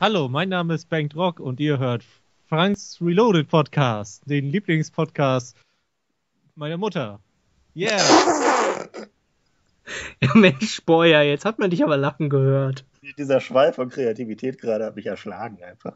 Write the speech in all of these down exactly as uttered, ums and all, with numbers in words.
Hallo, mein Name ist Bengt Rock und ihr hört Franks Reloaded Podcast, den Lieblingspodcast meiner Mutter. Yeah! Mensch, Boyer, jetzt hat man dich aber lachen gehört. Dieser Schwall von Kreativität gerade hat mich erschlagen einfach.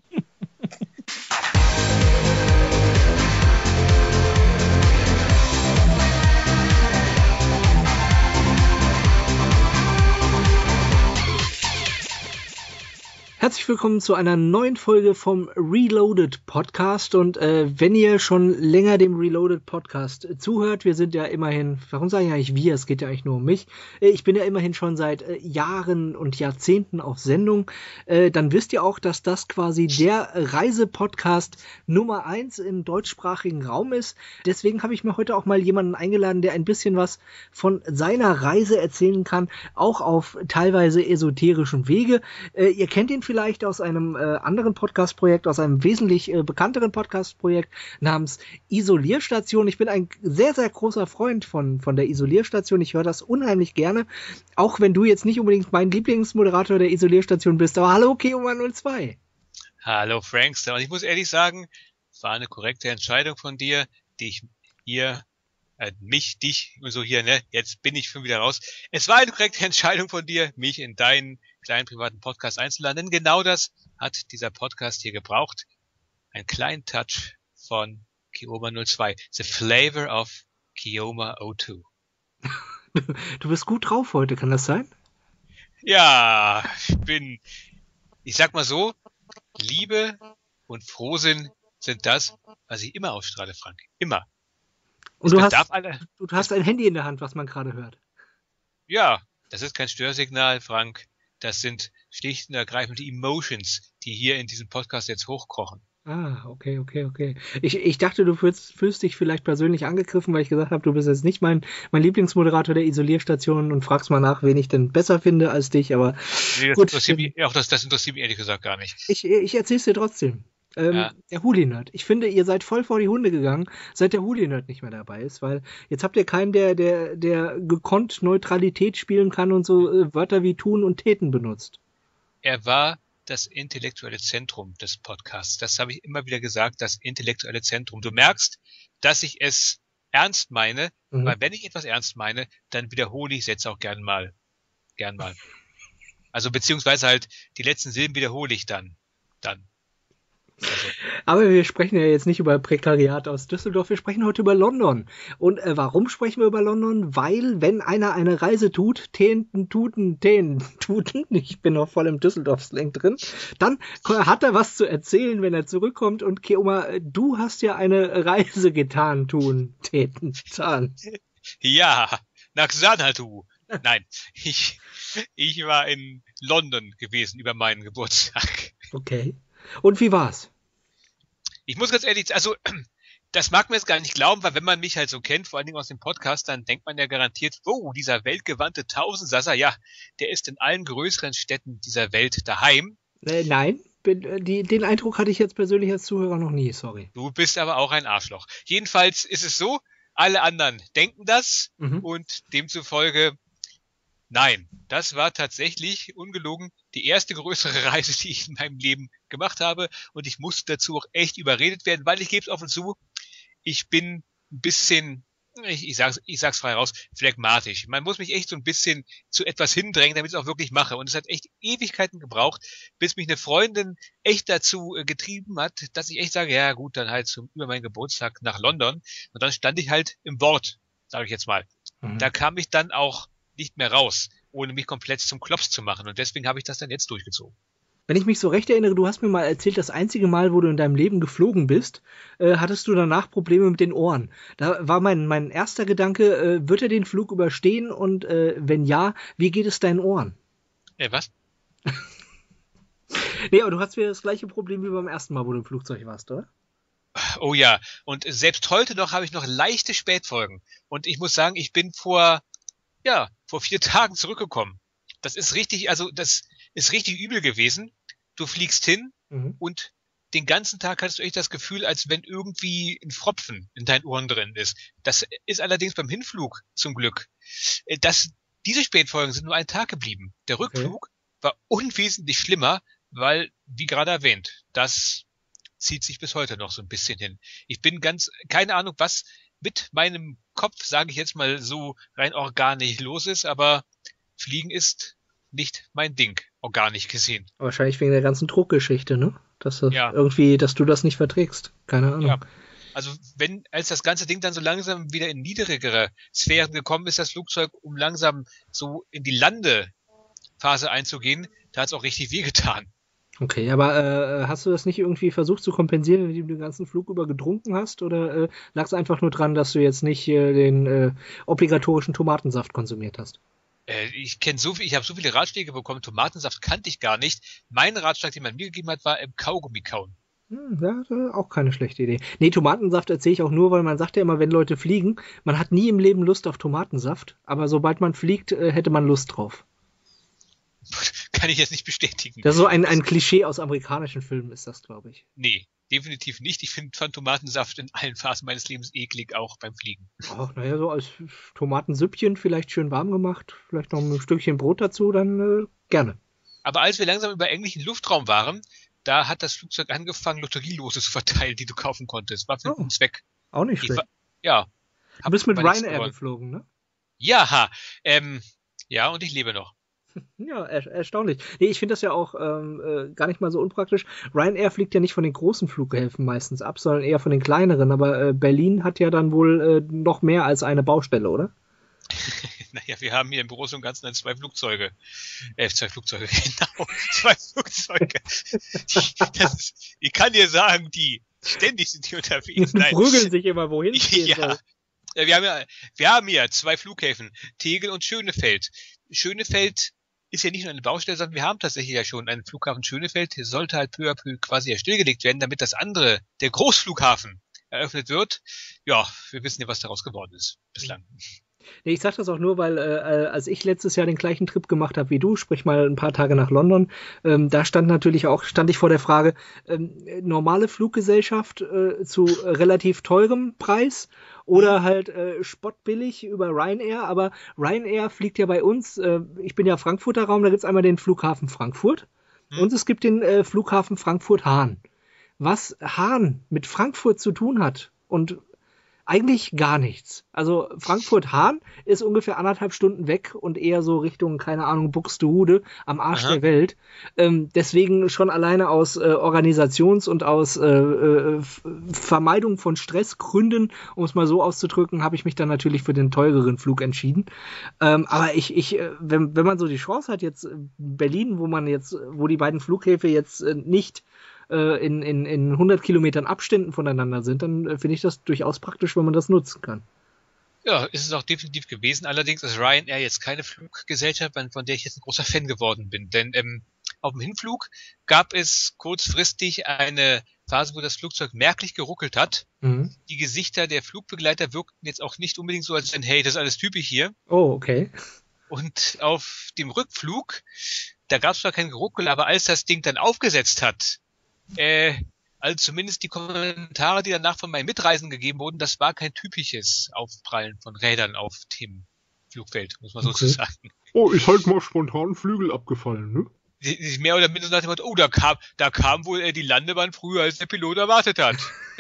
Herzlich willkommen zu einer neuen Folge vom Reloaded Podcast und äh, wenn ihr schon länger dem Reloaded Podcast äh, zuhört, wir sind ja immerhin, warum sage ich eigentlich wir, es geht ja eigentlich nur um mich, äh, ich bin ja immerhin schon seit äh, Jahren und Jahrzehnten auf Sendung, äh, dann wisst ihr auch, dass das quasi der Reisepodcast Nummer eins im deutschsprachigen Raum ist. Deswegen habe ich mir heute auch mal jemanden eingeladen, der ein bisschen was von seiner Reise erzählen kann, auch auf teilweise esoterischen Wege. Äh, ihr kennt ihn vielleicht vielleicht aus einem äh, anderen Podcast-Projekt, aus einem wesentlich äh, bekannteren Podcast-Projekt namens Isolierstation. Ich bin ein sehr, sehr großer Freund von, von der Isolierstation. Ich höre das unheimlich gerne, auch wenn du jetzt nicht unbedingt mein Lieblingsmoderator der Isolierstation bist. Aber hallo, Keoma null zwei. Hallo, Frankster. Und ich muss ehrlich sagen, es war eine korrekte Entscheidung von dir, die ich hier, äh, mich, dich und so hier, ne, jetzt bin ich schon wieder raus. Es war eine korrekte Entscheidung von dir, mich in deinen kleinen privaten Podcast einzuladen, denn genau das hat dieser Podcast hier gebraucht. Ein kleinen Touch von Keoma null zwei. The flavor of Keoma null zwei. Du bist gut drauf heute, kann das sein? Ja, ich bin, ich sag mal so, Liebe und Frohsinn sind das, was ich immer ausstrahle, Frank. Immer. Und du hast, alle, du hast ein Handy in der Hand, was man gerade hört. Ja, das ist kein Störsignal, Frank. Das sind schlicht und ergreifend die Emotions, die hier in diesem Podcast jetzt hochkochen. Ah, okay, okay, okay. Ich, ich dachte, du fühlst, fühlst dich vielleicht persönlich angegriffen, weil ich gesagt habe, du bist jetzt nicht mein, mein Lieblingsmoderator der Isolierstation und fragst mal nach, wen ich denn besser finde als dich, aber nee, das, gut. Interessiert mich, auch das, das interessiert mich ehrlich gesagt gar nicht. Ich, ich erzähl's dir trotzdem. Ähm, ja. Der Huli-Nerd. Ich finde, ihr seid voll vor die Hunde gegangen, seit der Huli-Nerd nicht mehr dabei ist, weil jetzt habt ihr keinen, der, der, der gekonnt Neutralität spielen kann und so äh, Wörter wie tun und täten benutzt. Er war das intellektuelle Zentrum des Podcasts. Das habe ich immer wieder gesagt, das intellektuelle Zentrum. Du merkst, dass ich es ernst meine, mhm. weil wenn ich etwas ernst meine, dann wiederhole ich es jetzt auch gern mal. Gern mal. Also beziehungsweise halt die letzten Silben wiederhole ich dann. Dann. Also. Aber wir sprechen ja jetzt nicht über Prekariat aus Düsseldorf, wir sprechen heute über London. Und äh, warum sprechen wir über London? Weil, wenn einer eine Reise tut, Tenten, Tuten, Ten, Tuten, ich bin noch voll im Düsseldorf-Slang drin, dann hat er was zu erzählen, wenn er zurückkommt. Und Keoma, du hast ja eine Reise getan, tun, Teten, Zahn. Ja, nach Xanadu. Nein, ich, ich war in London gewesen über meinen Geburtstag. Okay. Und wie war's? Ich muss ganz ehrlich, also das mag man jetzt gar nicht glauben, weil wenn man mich halt so kennt, vor allen Dingen aus dem Podcast, dann denkt man ja garantiert, oh, dieser weltgewandte Tausendsasser, ja, der ist in allen größeren Städten dieser Welt daheim. Äh, nein, bin, die, den Eindruck hatte ich jetzt persönlich als Zuhörer noch nie, sorry. Du bist aber auch ein Arschloch. Jedenfalls ist es so, alle anderen denken das mhm. und demzufolge, nein, das war tatsächlich, ungelogen, die erste größere Reise, die ich in meinem Leben gemacht habe. Und ich musste dazu auch echt überredet werden, weil ich gebe es offen zu, ich bin ein bisschen, ich, ich, sag's, ich sag's frei raus, phlegmatisch. Man muss mich echt so ein bisschen zu etwas hindrängen, damit ich es auch wirklich mache. Und es hat echt Ewigkeiten gebraucht, bis mich eine Freundin echt dazu äh, getrieben hat, dass ich echt sage, ja gut, dann halt zum, über meinen Geburtstag nach London. Und dann stand ich halt im Wort, sage ich jetzt mal. Mhm. Da kam ich dann auch nicht mehr raus, ohne mich komplett zum Klops zu machen. Und deswegen habe ich das dann jetzt durchgezogen. Wenn ich mich so recht erinnere, du hast mir mal erzählt, das einzige Mal, wo du in deinem Leben geflogen bist, äh, hattest du danach Probleme mit den Ohren. Da war mein, mein erster Gedanke, äh, wird er den Flug überstehen? Und äh, wenn ja, wie geht es deinen Ohren? Äh, was? Nee, aber du hast wieder das gleiche Problem wie beim ersten Mal, wo du im Flugzeug warst, oder? Oh ja, und selbst heute noch habe ich noch leichte Spätfolgen. Und ich muss sagen, ich bin vor... Ja, vor vier Tagen zurückgekommen. Das ist richtig, also das ist richtig übel gewesen. Du fliegst hin mhm. und den ganzen Tag hattest du echt das Gefühl, als wenn irgendwie ein Pfropfen in deinen Ohren drin ist. Das ist allerdings beim Hinflug zum Glück. Das, diese Spätfolgen sind nur einen Tag geblieben. Der Rückflug okay. war unwesentlich schlimmer, weil, wie gerade erwähnt, das zieht sich bis heute noch so ein bisschen hin. Ich bin ganz, keine Ahnung, was mit meinem Kopf, sage ich jetzt mal so rein organisch los ist, aber Fliegen ist nicht mein Ding, organisch gesehen. Wahrscheinlich wegen der ganzen Druckgeschichte, ne? Dass das Ja. irgendwie, dass du das nicht verträgst. Keine Ahnung. Ja. Also wenn, als das ganze Ding dann so langsam wieder in niedrigere Sphären gekommen ist, das Flugzeug, um langsam so in die Landephase einzugehen, da hat es auch richtig wehgetan. Okay, aber äh, hast du das nicht irgendwie versucht zu kompensieren, indem du den ganzen Flug über getrunken hast? Oder äh, lag es einfach nur dran, dass du jetzt nicht äh, den äh, obligatorischen Tomatensaft konsumiert hast? Äh, ich kenne so viel, ich habe so viele Ratschläge bekommen, Tomatensaft kannte ich gar nicht. Mein Ratschlag, den man mir gegeben hat, war im Kaugummi kauen. Hm, ja, das ist auch keine schlechte Idee. Nee, Tomatensaft erzähle ich auch nur, weil man sagt ja immer, wenn Leute fliegen, man hat nie im Leben Lust auf Tomatensaft, aber sobald man fliegt, äh, hätte man Lust drauf. Kann ich jetzt nicht bestätigen. Das ist so ein, ein Klischee aus amerikanischen Filmen, ist das, glaube ich. Nee, definitiv nicht. Ich finde von Tomatensaft in allen Phasen meines Lebens eklig, auch beim Fliegen. Ach, naja, so als Tomatensüppchen, vielleicht schön warm gemacht, vielleicht noch ein Stückchen Brot dazu, dann äh, gerne. Aber als wir langsam über englischen Luftraum waren, da hat das Flugzeug angefangen, Lotterielose zu verteilen, die du kaufen konntest. War für Oh. einen Zweck. Auch nicht Ich schlecht. war, ja. Du bist mit aber nichts Ryanair gewonnen. geflogen, ne? Ja, ähm, ja, und ich lebe noch. Ja, er erstaunlich. Nee, ich finde das ja auch ähm, äh, gar nicht mal so unpraktisch. Ryanair fliegt ja nicht von den großen Flughäfen meistens ab, sondern eher von den kleineren. Aber äh, Berlin hat ja dann wohl äh, noch mehr als eine Baustelle, oder? Naja, wir haben hier im Großen und Ganzen dann zwei Flugzeuge. Äh, zwei Flugzeuge, genau. Zwei Flugzeuge. Das ist, ich kann dir sagen, die ständig sind die unterwegs. Die Nein. prügeln sich immer wohin. es gehen Ja. soll. Äh, Wir haben ja, wir haben hier zwei Flughäfen, Tegel und Schönefeld. Schönefeld ist ja nicht nur eine Baustelle, sondern wir haben tatsächlich ja schon einen Flughafen Schönefeld. Der sollte halt peu à peu quasi ja stillgelegt werden, damit das andere, der Großflughafen, eröffnet wird. Ja, wir wissen ja, was daraus geworden ist bislang. Nee, ich sag das auch nur, weil äh, als ich letztes Jahr den gleichen Trip gemacht habe wie du, sprich mal ein paar Tage nach London, ähm, da stand natürlich auch, stand ich vor der Frage, ähm, normale Fluggesellschaft äh, zu äh, relativ teurem Preis oder halt äh, spottbillig über Ryanair, aber Ryanair fliegt ja bei uns, äh, ich bin ja Frankfurter Raum, da gibt's einmal den Flughafen Frankfurt Hm. und es gibt den äh, Flughafen Frankfurt-Hahn. Was Hahn mit Frankfurt zu tun hat und eigentlich gar nichts. Also Frankfurt-Hahn ist ungefähr anderthalb Stunden weg und eher so Richtung, keine Ahnung, Buxtehude am Arsch Aha. der Welt. Ähm, deswegen schon alleine aus äh, Organisations- und aus äh, äh, F- Vermeidung von Stressgründen, um es mal so auszudrücken, habe ich mich dann natürlich für den teureren Flug entschieden. Ähm, aber ich, ich, äh, wenn, wenn man so die Chance hat, jetzt äh, Berlin, wo man jetzt, wo die beiden Flughäfen jetzt äh, nicht in, in, in hundert Kilometern Abständen voneinander sind, dann äh, finde ich das durchaus praktisch, wenn man das nutzen kann. Ja, ist es auch definitiv gewesen. Allerdings ist Ryanair jetzt keine Fluggesellschaft, von der ich jetzt ein großer Fan geworden bin. Denn ähm, auf dem Hinflug gab es kurzfristig eine Phase, wo das Flugzeug merklich geruckelt hat. Mhm. Die Gesichter der Flugbegleiter wirkten jetzt auch nicht unbedingt so, als wenn, hey, das ist alles typisch hier. Oh, okay. Und auf dem Rückflug, da gab es zwar kein Geruckel, aber als das Ding dann aufgesetzt hat, äh, also zumindest die Kommentare, die danach von meinen Mitreisenden gegeben wurden, das war kein typisches Aufprallen von Rädern auf dem Flugfeld, muss man so Okay. sagen. Oh, ist halt mal spontan Flügel abgefallen, ne? Die- die Mehr oder minder nach dem Motto, oh, da kam, da kam wohl äh, die Landebahn früher, als der Pilot erwartet hat.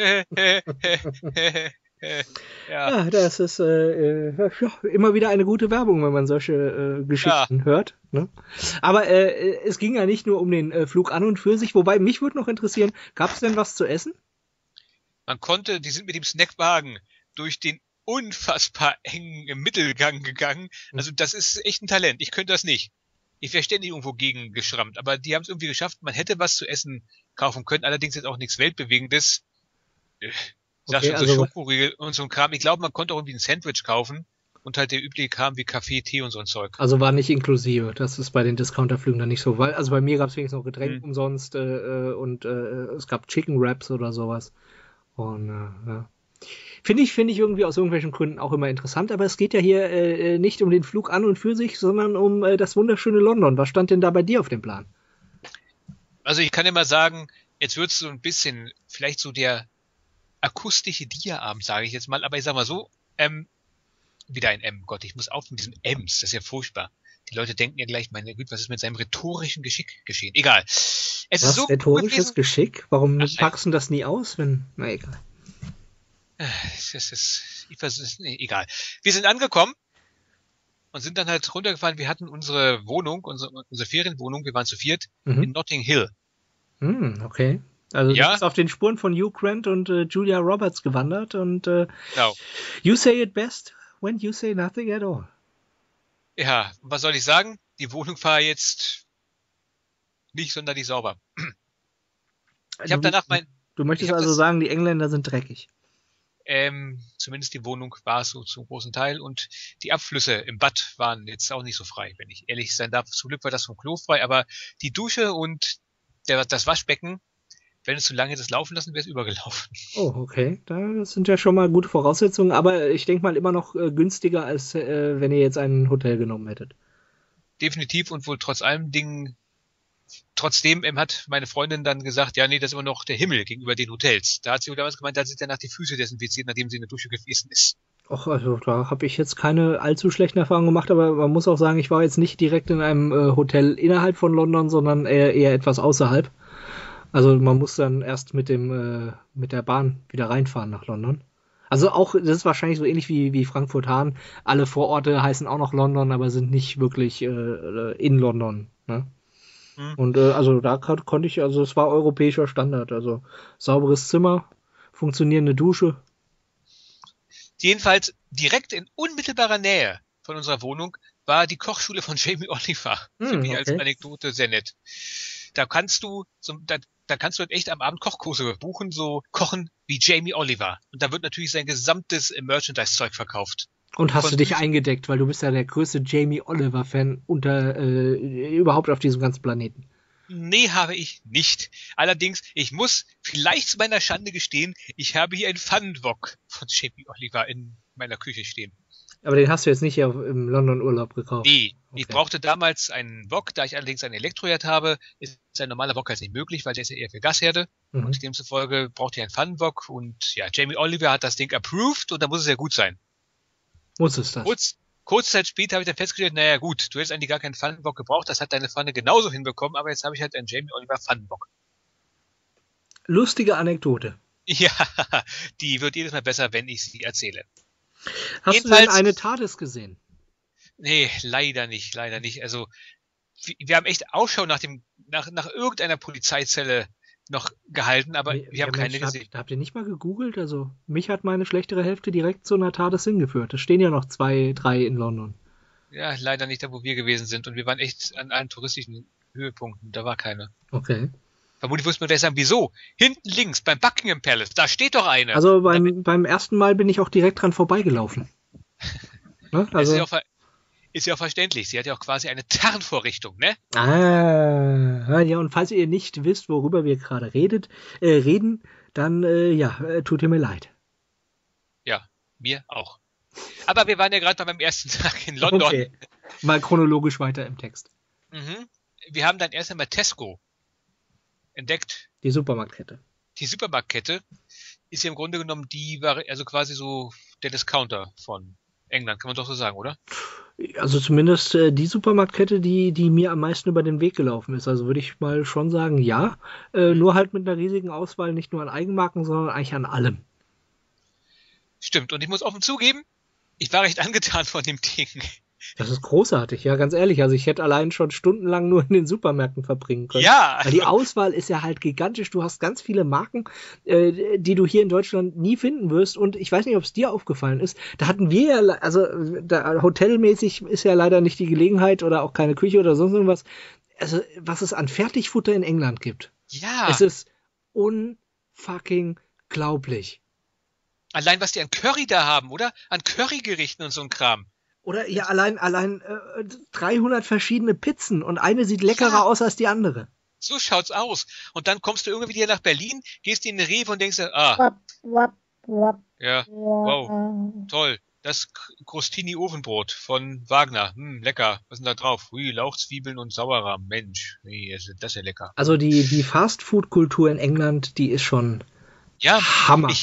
ja. Ja, das ist äh, äh, ja, immer wieder eine gute Werbung, wenn man solche äh, Geschichten hört. Ne? Aber äh, es ging ja nicht nur um den äh, Flug an und für sich, wobei mich würde noch interessieren, gab es denn was zu essen? Man konnte, die sind mit dem Snackwagen durch den unfassbar engen Mittelgang gegangen. Also das ist echt ein Talent. Ich könnte das nicht. Ich wäre ständig irgendwo gegen geschrammt. Aber die haben es irgendwie geschafft. Man hätte was zu essen kaufen können. Allerdings jetzt auch nichts Weltbewegendes. Äh, Sag Okay, schon, so also- Schokoriegel und so ein Kram. Ich glaube, man konnte auch irgendwie ein Sandwich kaufen. Und halt der übliche Kram wie Kaffee, Tee und so ein Zeug. Also war nicht inklusive. Das ist bei den Discounterflügen dann nicht so. Weil, also bei mir gab es wenigstens noch Getränke Mhm. umsonst äh, äh, und äh, es gab Chicken Wraps oder sowas. Und äh, ja. Finde ich, finde ich irgendwie aus irgendwelchen Gründen auch immer interessant, aber es geht ja hier äh, nicht um den Flug an und für sich, sondern um äh, das wunderschöne London. Was stand denn da bei dir auf dem Plan? Also ich kann ja mal sagen, jetzt wird's so ein bisschen, vielleicht so der akustische Dia-Abend, sage ich jetzt mal, aber ich sag mal so, ähm, wieder ein M, Gott, ich muss auf mit diesem Ms, das ist ja furchtbar. Die Leute denken ja gleich, meine Güte, was ist mit seinem rhetorischen Geschick geschehen? Egal. Es Was, ist so rhetorisches gewesen, Geschick? Warum Ach, packst du das nie aus, wenn... Na egal. es ist, es ist, es ist nee, egal. Wir sind angekommen und sind dann halt runtergefahren. Wir hatten unsere Wohnung, unsere, unsere Ferienwohnung, wir waren zu viert, Mhm. in Notting Hill. Hm, okay. Also Ja. du bist auf den Spuren von Hugh Grant und äh, Julia Roberts gewandert und äh, Genau. you say it best when you say nothing at all. Ja, und was soll ich sagen? Die Wohnung war jetzt nicht sonderlich sauber. Ich habe du, danach mein, Du möchtest ich hab also das- sagen, die Engländer sind dreckig. ähm, zumindest die Wohnung war es so zum großen Teil und die Abflüsse im Bad waren jetzt auch nicht so frei, wenn ich ehrlich sein darf. Zum Glück war das vom Klo frei, aber die Dusche und der, das Waschbecken, wenn es zu lange hätte laufen lassen, wäre es übergelaufen. Oh, okay. Das sind ja schon mal gute Voraussetzungen, aber ich denke mal immer noch äh, günstiger, als äh, wenn ihr jetzt ein Hotel genommen hättet. Definitiv und wohl trotz allem Dingen, trotzdem ähm, hat meine Freundin dann gesagt, ja nee, das ist immer noch der Himmel gegenüber den Hotels. Da hat sie wohl damals gemeint, da hat sie danach die Füße desinfiziert, nachdem sie in der Dusche gewesen ist. Och, also da habe ich jetzt keine allzu schlechten Erfahrungen gemacht, aber man muss auch sagen, ich war jetzt nicht direkt in einem äh, Hotel innerhalb von London, sondern eher, eher etwas außerhalb. Also man muss dann erst mit dem äh, mit der Bahn wieder reinfahren nach London. Also auch, das ist wahrscheinlich so ähnlich wie, wie Frankfurt-Hahn. Alle Vororte heißen auch noch London, aber sind nicht wirklich äh, in London. Ne? Hm. Und äh, also da kon- konnte ich, also es war europäischer Standard. Also sauberes Zimmer, funktionierende Dusche. Jedenfalls direkt in unmittelbarer Nähe von unserer Wohnung war die Kochschule von Jamie Oliver. Hm, Finde ich als okay. Anekdote sehr nett. Da kannst du, so, da, da kannst du echt am Abend Kochkurse buchen, so kochen wie Jamie Oliver. Und da wird natürlich sein gesamtes äh, Merchandise-Zeug verkauft. Und hast Von du dich Füßen- eingedeckt, weil du bist ja der größte Jamie Oliver-Fan unter äh, überhaupt auf diesem ganzen Planeten. Nee, habe ich nicht. Allerdings, ich muss vielleicht zu meiner Schande gestehen, ich habe hier ein Pfannenwok von Jamie Oliver in meiner Küche stehen. Aber den hast du jetzt nicht hier im London-Urlaub gekauft. Nee, ich Okay. brauchte damals einen Wok, da ich allerdings einen Elektroherd habe, ist ein normaler Wok halt nicht möglich, weil der ist ja eher für Gasherde. Mhm. Und demzufolge brauchte ich einen Pfannenwok und ja, Jamie Oliver hat das Ding approved und da muss es ja gut sein. Muss es das? Kurz, kurz Zeit später habe ich dann festgestellt, naja gut, du hättest eigentlich gar keinen Pfannenwok gebraucht, das hat deine Pfanne genauso hinbekommen, aber jetzt habe ich halt einen Jamie Oliver Pfannenwok. Lustige Anekdote. Ja, die wird jedes Mal besser, wenn ich sie erzähle. Hast Jedenfalls- du denn eine TARDIS gesehen? Nee, leider nicht, leider nicht. Also wir, wir haben echt Ausschau nach dem, nach, nach irgendeiner Polizeizelle noch gehalten, aber wir, Ja, haben keine Mensch, gesehen. Habt, habt ihr nicht mal gegoogelt? Also mich hat meine schlechtere Hälfte direkt zu einer TARDIS hingeführt. Es stehen ja noch zwei, drei in London. Ja, leider nicht da, wo wir gewesen sind. Und wir waren echt an allen touristischen Höhepunkten. Da war keine. Okay. Vermutlich wirst du mir gleich sagen, wieso? Hinten links beim Buckingham Palace, da steht doch eine. Also beim, beim ersten Mal bin ich auch direkt dran vorbeigelaufen. Ne? ist, Also, ja auch, ver- ist ja auch verständlich. Sie hat ja auch quasi eine Tarnvorrichtung, ne? ah, ja, und falls ihr nicht wisst, worüber wir gerade redet, äh, reden, dann äh, ja, äh, tut ihr mir leid. Ja, mir auch. Aber wir waren ja gerade beim ersten Tag in London. Okay. Mal chronologisch weiter im Text. Mhm. Wir haben dann erst einmal Tesco entdeckt. Die Supermarktkette. Die Supermarktkette ist ja im Grunde genommen die, Vari- also quasi so der Discounter von England, kann man doch so sagen, oder? Also zumindest äh, die Supermarktkette, die, die mir am meisten über den Weg gelaufen ist. Also würde ich mal schon sagen, ja. Äh, nur halt mit einer riesigen Auswahl, nicht nur an Eigenmarken, sondern eigentlich an allem. Stimmt. Und ich muss offen zugeben, ich war recht angetan von dem Ding. Das ist großartig, ja, ganz ehrlich. Also ich hätte allein schon stundenlang nur in den Supermärkten verbringen können. Ja, Weil die Auswahl ist ja halt gigantisch. Du hast ganz viele Marken, äh, die du hier in Deutschland nie finden wirst. Und ich weiß nicht, ob es dir aufgefallen ist. Da hatten wir ja, le- also da, hotelmäßig ist ja leider nicht die Gelegenheit oder auch keine Küche oder sonst irgendwas. Also was es an Fertigfutter in England gibt. ja. Es ist unfucking glaublich. Allein was die an Curry da haben, oder? An Currygerichten und so ein Kram. Oder ja, allein, allein äh, dreihundert verschiedene Pizzen und eine sieht leckerer Ja. aus als die andere. So schaut's aus. Und dann kommst du irgendwie wieder nach Berlin, gehst in eine Rewe und denkst dir, ah, Wap, wap, wap, ja, wow, toll. Das K- Crostini Ofenbrot von Wagner. Hm, lecker. Was ist denn da drauf? Hui, Lauchzwiebeln und Sauerrahm. Mensch, nee, das ist, das ist ja lecker. Also die, die Fast-Food-Kultur in England, die ist schon Ja, Hammer. ich,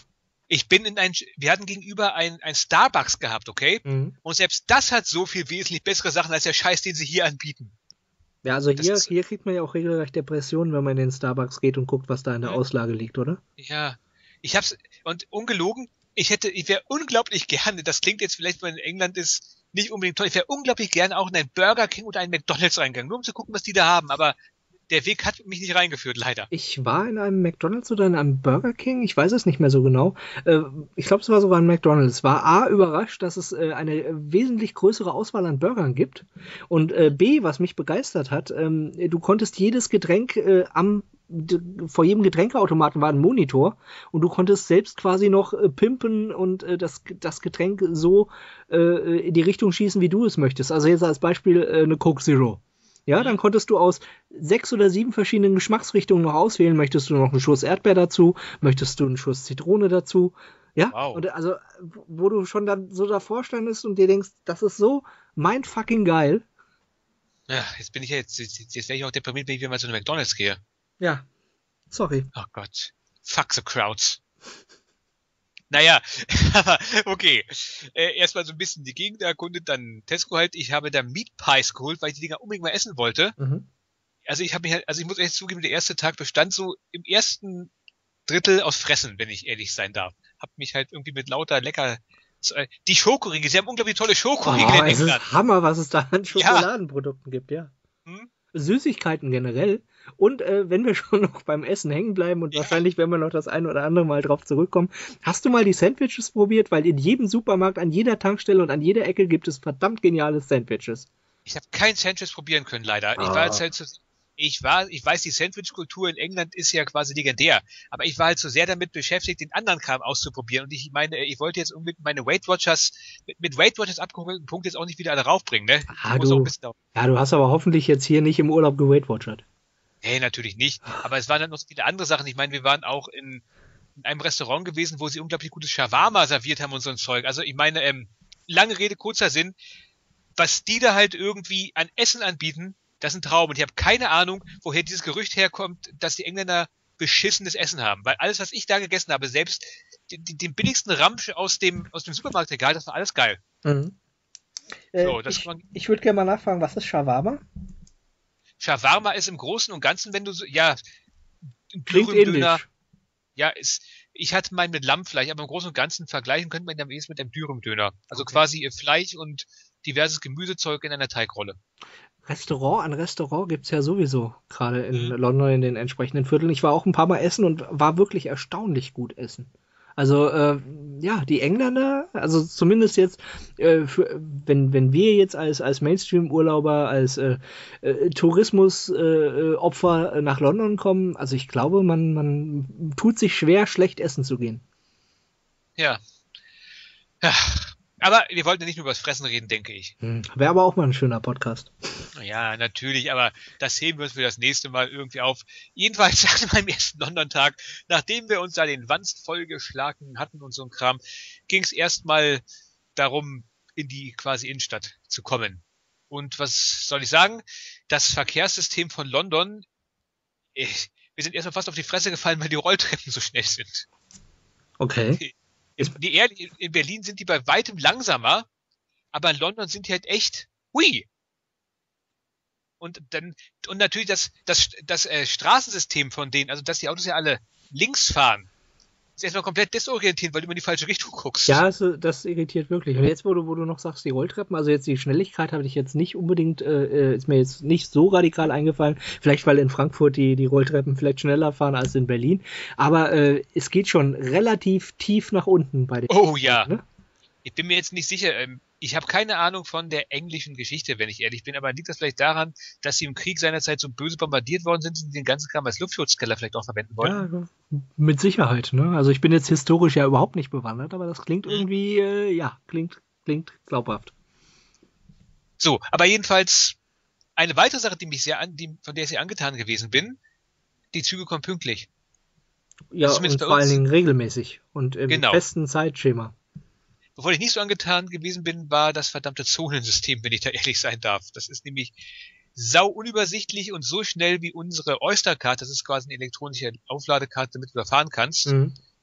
Ich bin in ein, wir hatten gegenüber ein, ein Starbucks gehabt, okay? Mhm. Und selbst das hat so viel wesentlich bessere Sachen als der Scheiß, den sie hier anbieten. Ja, also hier, hier kriegt man ja auch regelrecht Depressionen, wenn man in den Starbucks geht und guckt, was da in der Auslage liegt, oder? Ja, ich hab's, und ungelogen, ich hätte, ich wäre unglaublich gerne, das klingt jetzt vielleicht, weil in England ist, nicht unbedingt toll, ich wäre unglaublich gerne auch in einen Burger King oder einen McDonalds reingegangen, nur um zu gucken, was die da haben, aber der Weg hat mich nicht reingeführt, leider. Ich war in einem McDonald's oder in einem Burger King, ich weiß es nicht mehr so genau. Ich glaube, es war sogar ein McDonald's. War A, überrascht, dass es eine wesentlich größere Auswahl an Burgern gibt. Und B, was mich begeistert hat, du konntest jedes Getränk am vor jedem Getränkeautomaten war ein Monitor und du konntest selbst quasi noch äh, pimpen und äh, das, das Getränk so äh, in die Richtung schießen, wie du es möchtest. Also jetzt als Beispiel äh, eine Coke Zero. Ja, dann konntest du aus sechs oder sieben verschiedenen Geschmacksrichtungen noch auswählen. Möchtest du noch einen Schuss Erdbeer dazu? Möchtest du einen Schuss Zitrone dazu? Ja, wow. Und also, wo du schon dann so davor standest und dir denkst, das ist so mindfucking geil. Ja, jetzt bin ich ja jetzt, jetzt, jetzt wäre ich auch deprimiert, wenn ich wieder mal zu einem McDonalds gehe. Ja, sorry. Oh Gott. Fuck the crowds. Naja, aber okay. Äh, erstmal so ein bisschen die Gegend erkundet, dann Tesco halt. Ich habe da Meat Pies geholt, weil ich die Dinger unbedingt mal essen wollte. Mhm. Also ich habe mich halt, also ich muss echt zugeben, der erste Tag bestand so im ersten Drittel aus Fressen, wenn ich ehrlich sein darf. Hab mich halt irgendwie mit lauter lecker, die Schokoriegel, sie haben unglaublich tolle Schokoriegel oh, in es England. Ist Hammer, was es da an Schokoladenprodukten ja. gibt, ja. Hm? Süßigkeiten generell. Und äh, wenn wir schon noch beim Essen hängen bleiben und ja. wahrscheinlich werden wir noch das ein oder andere Mal drauf zurückkommen, hast du mal die Sandwiches probiert? Weil in jedem Supermarkt, an jeder Tankstelle und an jeder Ecke gibt es verdammt geniale Sandwiches. Ich habe kein Sandwich probieren können, leider. Ah. Ich war jetzt halt so, ich war, ich weiß, die Sandwich-Kultur in England ist ja quasi legendär, aber ich war halt so sehr damit beschäftigt, den anderen Kram auszuprobieren und ich meine, ich wollte jetzt unbedingt meine Weight Watchers, mit, mit Weight Watchers abgeholten Punkt jetzt auch nicht wieder alle raufbringen, ne? Ah, du, auch ein bisschen ja, du hast aber hoffentlich jetzt hier nicht im Urlaub geweight watchert. Nee, natürlich nicht. Aber es waren dann noch so viele andere Sachen. Ich meine, wir waren auch in, in einem Restaurant gewesen, wo sie unglaublich gutes Shawarma serviert haben und so ein Zeug. Also ich meine, ähm, lange Rede, kurzer Sinn, was die da halt irgendwie an Essen anbieten, das ist ein Traum. Und ich habe keine Ahnung, woher dieses Gerücht herkommt, dass die Engländer beschissenes Essen haben. Weil alles, was ich da gegessen habe, selbst den, den billigsten Ramsch aus dem, aus dem Supermarktregal, das war alles geil. Mhm. So, das ich man, ich würde gerne mal nachfragen, was ist Shawarma? Shawarma ist im Großen und Ganzen, wenn du so, ja, ein Dürüm-Döner. Ja, ist, ich hatte meinen mit Lammfleisch, aber im Großen und Ganzen vergleichen könnte man am ehesten mit einem Dürüm-Döner. Also okay. quasi Fleisch und diverses Gemüsezeug in einer Teigrolle. Restaurant an Restaurant gibt's ja sowieso, gerade in mhm. London in den entsprechenden Vierteln. Ich war auch ein paar Mal essen und war wirklich erstaunlich gut essen. Also, äh, ja, die Engländer, also zumindest jetzt, äh, für, wenn, wenn wir jetzt als, als Mainstream-Urlauber, als äh, äh, Tourismus-Opfer äh, nach London kommen, also ich glaube, man, man tut sich schwer, schlecht essen zu gehen. Ja. Ja. Aber wir wollten ja nicht nur über das Fressen reden, denke ich. Hm. Wäre aber auch mal ein schöner Podcast. Ja, natürlich, aber das heben wir uns für das nächste Mal irgendwie auf. Jedenfalls nach meinem ersten London-Tag, nachdem wir uns da den Wanst vollgeschlagen hatten und so ein Kram, ging es erstmal darum, in die quasi Innenstadt zu kommen. Und was soll ich sagen? Das Verkehrssystem von London, ich, wir sind erstmal fast auf die Fresse gefallen, weil die Rolltreppen so schnell sind. Okay. Die, die, in Berlin sind die bei weitem langsamer, aber in London sind die halt echt hui. Und dann, und natürlich das, das, das äh, Straßensystem von denen, also dass die Autos ja alle links fahren, ist erstmal komplett desorientierend, weil du immer in die falsche Richtung guckst. Ja, also, das irritiert wirklich. Und jetzt, wo du, wo du noch sagst, die Rolltreppen, also jetzt die Schnelligkeit habe ich jetzt nicht unbedingt, äh, ist mir jetzt nicht so radikal eingefallen. Vielleicht, weil in Frankfurt die, die Rolltreppen vielleicht schneller fahren als in Berlin. Aber äh, es geht schon relativ tief nach unten bei den. Oh ja. Ne? Ich bin mir jetzt nicht sicher. Ähm, ich habe keine Ahnung von der englischen Geschichte, wenn ich ehrlich bin. Aber liegt das vielleicht daran, dass sie im Krieg seinerzeit so böse bombardiert worden sind und den ganzen Kram als Luftschutzkeller vielleicht auch verwenden wollten? Ja, mit Sicherheit. Ne? Also ich bin jetzt historisch ja überhaupt nicht bewandert, aber das klingt irgendwie, äh, ja, klingt, klingt glaubhaft. So, aber jedenfalls eine weitere Sache, die mich sehr an, die, von der ich sehr angetan gewesen bin, die Züge kommen pünktlich. Ja, und vor allen Dingen regelmäßig und im genau. festen Zeitschema. Wovon ich nicht so angetan gewesen bin, war das verdammte Zonensystem, wenn ich da ehrlich sein darf. Das ist nämlich sau unübersichtlich und so schnell wie unsere Oyster-Card, das ist quasi eine elektronische Aufladekarte, damit du da fahren kannst. Mhm.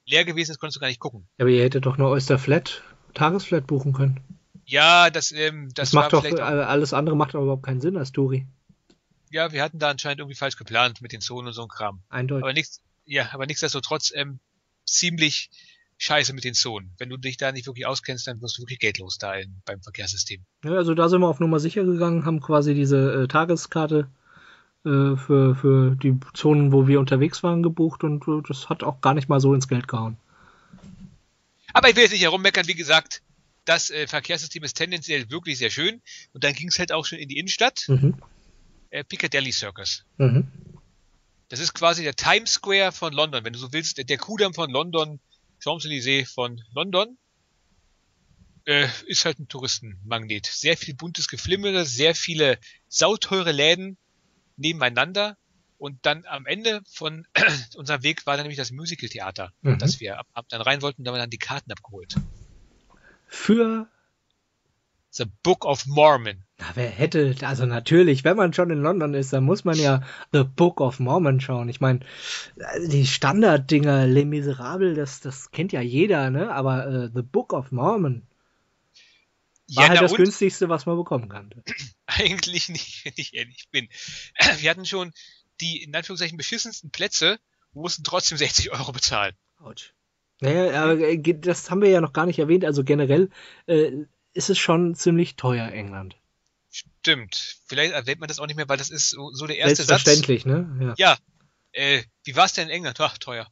leer gewesen ist, konntest du gar nicht gucken. Ja, aber ihr hättet doch eine Oyster Flat, Tagesflat buchen können. Ja, das, ähm, das, das macht war doch, vielleicht auch, alles andere macht doch überhaupt keinen Sinn als Touri. Ja, wir hatten da anscheinend irgendwie falsch geplant mit den Zonen und so ein Kram. Eindeutig. Aber nichts, ja, aber nichtsdestotrotz, ähm, ziemlich scheiße mit den Zonen. Wenn du dich da nicht wirklich auskennst, dann wirst du wirklich geldlos da in, beim Verkehrssystem. Ja, also da sind wir auf Nummer sicher gegangen, haben quasi diese äh, Tageskarte äh, für, für die Zonen, wo wir unterwegs waren, gebucht und äh, das hat auch gar nicht mal so ins Geld gehauen. Aber ich will jetzt nicht herummeckern, wie gesagt, das äh, Verkehrssystem ist tendenziell wirklich sehr schön und dann ging es halt auch schon in die Innenstadt. Mhm. Äh, Piccadilly Circus. Mhm. Das ist quasi der Times Square von London, wenn du so willst, der, der Kudamm von London, Champs-Élysées von London, äh, ist halt ein Touristenmagnet. Sehr viel buntes Geflimmere, sehr viele sauteure Läden nebeneinander und dann am Ende von unserem Weg war dann nämlich das Musical-Theater, Mhm. das wir ab, ab dann rein wollten, da haben wir dann die Karten abgeholt. Für, The Book of Mormon. na, wer hätte, also natürlich, wenn man schon in London ist, dann muss man ja The Book of Mormon schauen. Ich meine, die Standarddinger, Les Miserables, das, das kennt ja jeder, ne? Aber äh, The Book of Mormon war Ja, halt na das und? günstigste, was man bekommen konnte. Eigentlich nicht, wenn ich ehrlich bin. Wir hatten schon die, in Anführungszeichen, beschissensten Plätze, mussten trotzdem sechzig Euro bezahlen. Autsch. Naja, aber äh, ge- das haben wir ja noch gar nicht erwähnt. Also generell äh, ist es schon ziemlich teuer, England. Stimmt. Vielleicht erwähnt man das auch nicht mehr, weil das ist so, so der erste Satz. Selbstverständlich, ne? Ja. Ja. Äh, wie war's denn in England? Ach, teuer.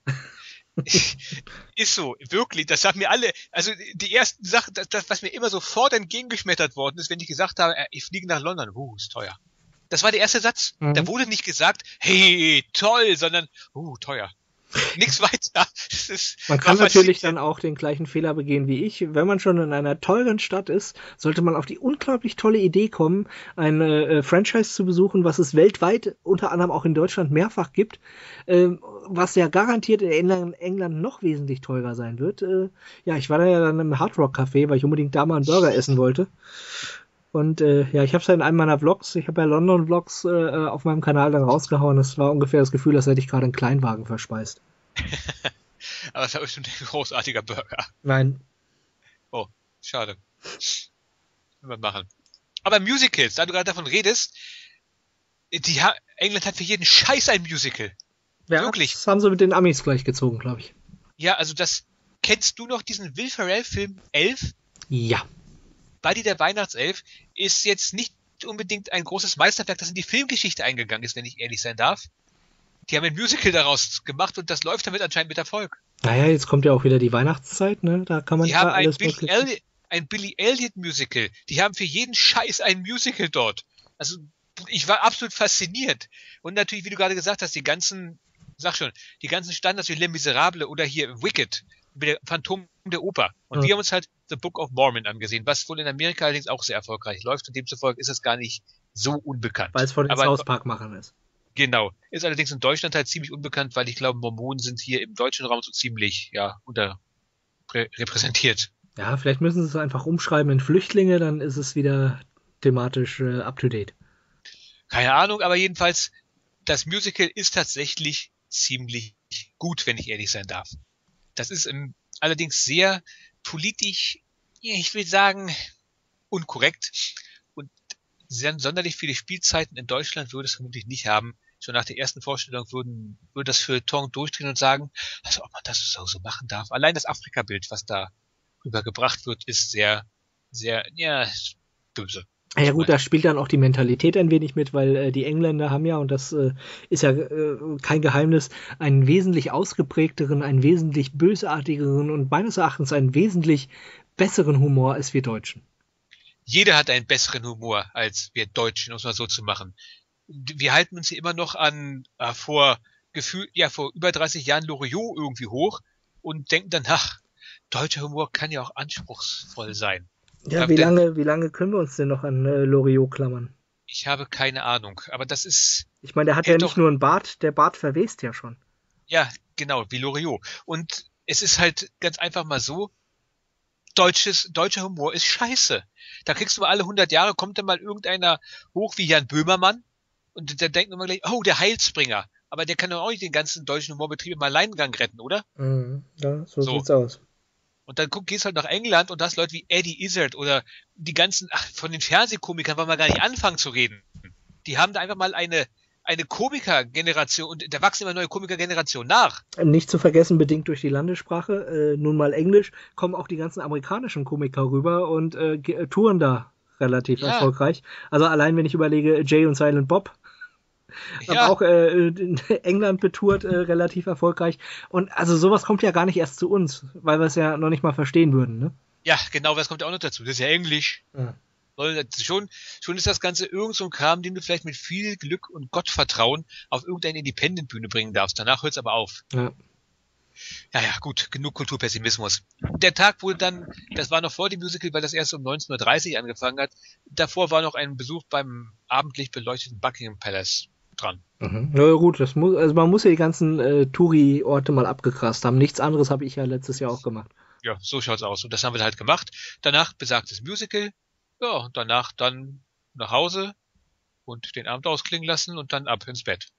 Ist so, wirklich, das haben mir alle, also die ersten Sachen, das, das, was mir immer sofort entgegengeschmettert worden ist, wenn ich gesagt habe, äh, ich fliege nach London, uh, ist teuer. Das war der erste Satz. Mhm. Da wurde nicht gesagt, hey, toll, sondern, uh, teuer. Nichts weiter. Das ist, Man kann war natürlich faszinierend. dann auch den gleichen Fehler begehen wie ich. Wenn man schon in einer teuren Stadt ist, sollte man auf die unglaublich tolle Idee kommen, ein äh, Franchise zu besuchen, was es weltweit, unter anderem auch in Deutschland, mehrfach gibt, ähm, was ja garantiert in England, England noch wesentlich teurer sein wird. Äh, ja, ich war da ja dann im Hard Rock Café, weil ich unbedingt da mal einen Burger essen wollte. Und äh, ja, ich habe es ja in einem meiner Vlogs, ich habe ja London-Vlogs äh, auf meinem Kanal dann rausgehauen. Das war ungefähr das Gefühl, als hätte ich gerade einen Kleinwagen verspeist. Aber es war bestimmt ein großartiger Burger. Nein. Oh, schade. Können wir machen. Aber Musicals, da du gerade davon redest, die ha England hat für jeden Scheiß ein Musical. Ja, Wirklich. das haben sie mit den Amis gleich gezogen, glaube ich. Ja, also das, kennst du noch diesen Will Ferrell-Film Elf? Ja. Buddy der Weihnachtself ist jetzt nicht unbedingt ein großes Meisterwerk, das in die Filmgeschichte eingegangen ist, wenn ich ehrlich sein darf. Die haben ein Musical daraus gemacht und das läuft damit anscheinend mit Erfolg. Naja, jetzt kommt ja auch wieder die Weihnachtszeit, ne? Da kann man Die ja haben ein alles Billy, mögliche. Elliot, ein Billy Elliot Musical. Die haben für jeden Scheiß ein Musical dort. Also ich war absolut fasziniert. Und natürlich, wie du gerade gesagt hast, die ganzen, sag schon, die ganzen Standards wie Les Miserables oder hier Wicked, mit der Phantom der Oper. Und Ja. wir haben uns halt The Book of Mormon angesehen, was wohl in Amerika allerdings auch sehr erfolgreich läuft und demzufolge ist es gar nicht so unbekannt. Weil es von den Aber South Park machen ist. genau. Ist allerdings in Deutschland halt ziemlich unbekannt, weil ich glaube, Mormonen sind hier im deutschen Raum so ziemlich, ja, unter repräsentiert. Ja, vielleicht müssen sie es einfach umschreiben in Flüchtlinge, dann ist es wieder thematisch äh, up to date. Keine Ahnung, aber jedenfalls, das Musical ist tatsächlich ziemlich gut, wenn ich ehrlich sein darf. Das ist ähm, allerdings sehr politisch, ich will sagen, unkorrekt. Und sehr sonderlich viele Spielzeiten in Deutschland würde es vermutlich nicht haben. Schon nach der ersten Vorstellung würden, würde das Feuilleton durchdrehen und sagen, also ob man das so, so machen darf. Allein das Afrika-Bild, was da rübergebracht wird, ist sehr, sehr, ja, böse. Ja gut, da spielt dann auch die Mentalität ein wenig mit, weil äh, die Engländer haben ja, und das äh, ist ja äh, kein Geheimnis, einen wesentlich ausgeprägteren, einen wesentlich bösartigeren und meines Erachtens einen wesentlich besseren Humor als wir Deutschen. Jeder hat einen besseren Humor als wir Deutschen, um es mal so zu machen. Wir halten uns hier immer noch an äh, vor Gefühl, ja vor über dreißig Jahren Loriot irgendwie hoch und denken dann, ach, deutscher Humor kann ja auch anspruchsvoll sein. Ja, Aber wie der- lange, wie lange können wir uns denn noch an äh, Loriot klammern? Ich habe keine Ahnung, aber das ist, Ich meine, der hat Hey, ja doch. nicht nur einen Bart, der Bart verwest ja schon. ja, genau, wie Loriot. Und es ist halt ganz einfach mal so, deutsches, deutscher Humor ist scheiße. Da kriegst du mal alle hundert Jahre, kommt dann mal irgendeiner hoch wie Jan Böhmermann und der denkt immer gleich, oh, der Heilsbringer. aber der kann doch auch nicht den ganzen deutschen Humorbetrieb im Alleingang retten, oder? Mhm. Ja, so, So. sieht's aus. Und dann guck, gehst halt nach England und hast Leute wie Eddie Izzard oder die ganzen, ach, von den Fernsehkomikern wollen wir gar nicht anfangen zu reden. Die haben da einfach mal eine, eine Komikergeneration und da wachsen immer neue Komikergenerationen nach. Nicht zu vergessen, bedingt durch die Landessprache, äh, nun mal Englisch, kommen auch die ganzen amerikanischen Komiker rüber und äh, ge- äh, touren da relativ Ja. erfolgreich. Also allein, wenn ich überlege, Jay und Silent Bob haben Ja, auch äh, in England betourt, äh, relativ erfolgreich. Und also sowas kommt ja gar nicht erst zu uns, weil wir es ja noch nicht mal verstehen würden, ne? ja, genau, was kommt ja auch noch dazu? Das ist ja Englisch. Ja. Soll- Schon, schon ist das Ganze irgend so ein Kram, den du vielleicht mit viel Glück und Gottvertrauen auf irgendeine Independent-Bühne bringen darfst. Danach hört's aber auf. Ja. Ja, ja, gut, genug Kulturpessimismus. Der Tag wurde dann, das war noch vor dem Musical, weil das erst um neunzehn Uhr dreißig angefangen hat. Davor war noch ein Besuch beim abendlich beleuchteten Buckingham Palace dran. Mhm. Na ja, gut, das muss, also man muss ja die ganzen äh, Touri-Orte mal abgegrast haben. Nichts anderes habe ich ja letztes Jahr auch gemacht. Ja, so schaut's aus. Und das haben wir halt gemacht. Danach besagtes Musical. Ja, und danach dann nach Hause und den Abend ausklingen lassen und dann ab ins Bett.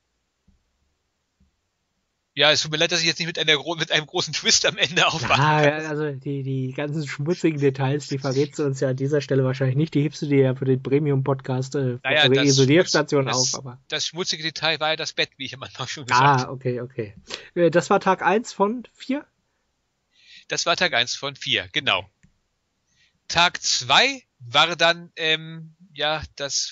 Ja, es tut mir leid, dass ich jetzt nicht mit, einer, gro- mit einem großen Twist am Ende aufwache. Ja, also die, die ganzen schmutzigen Details, die verrätst du uns ja an dieser Stelle wahrscheinlich nicht. Die hebst du dir ja für den Premium-Podcast äh, Naja, für die das Isolierstation Schmutz- auf. Aber Das schmutzige Detail war ja das Bett, wie ich am Anfang schon gesagt habe. ah, okay, okay. Äh, Das war Tag eins von vier? Das war Tag eins von vier, genau. Tag zwei war dann, ähm, ja, das,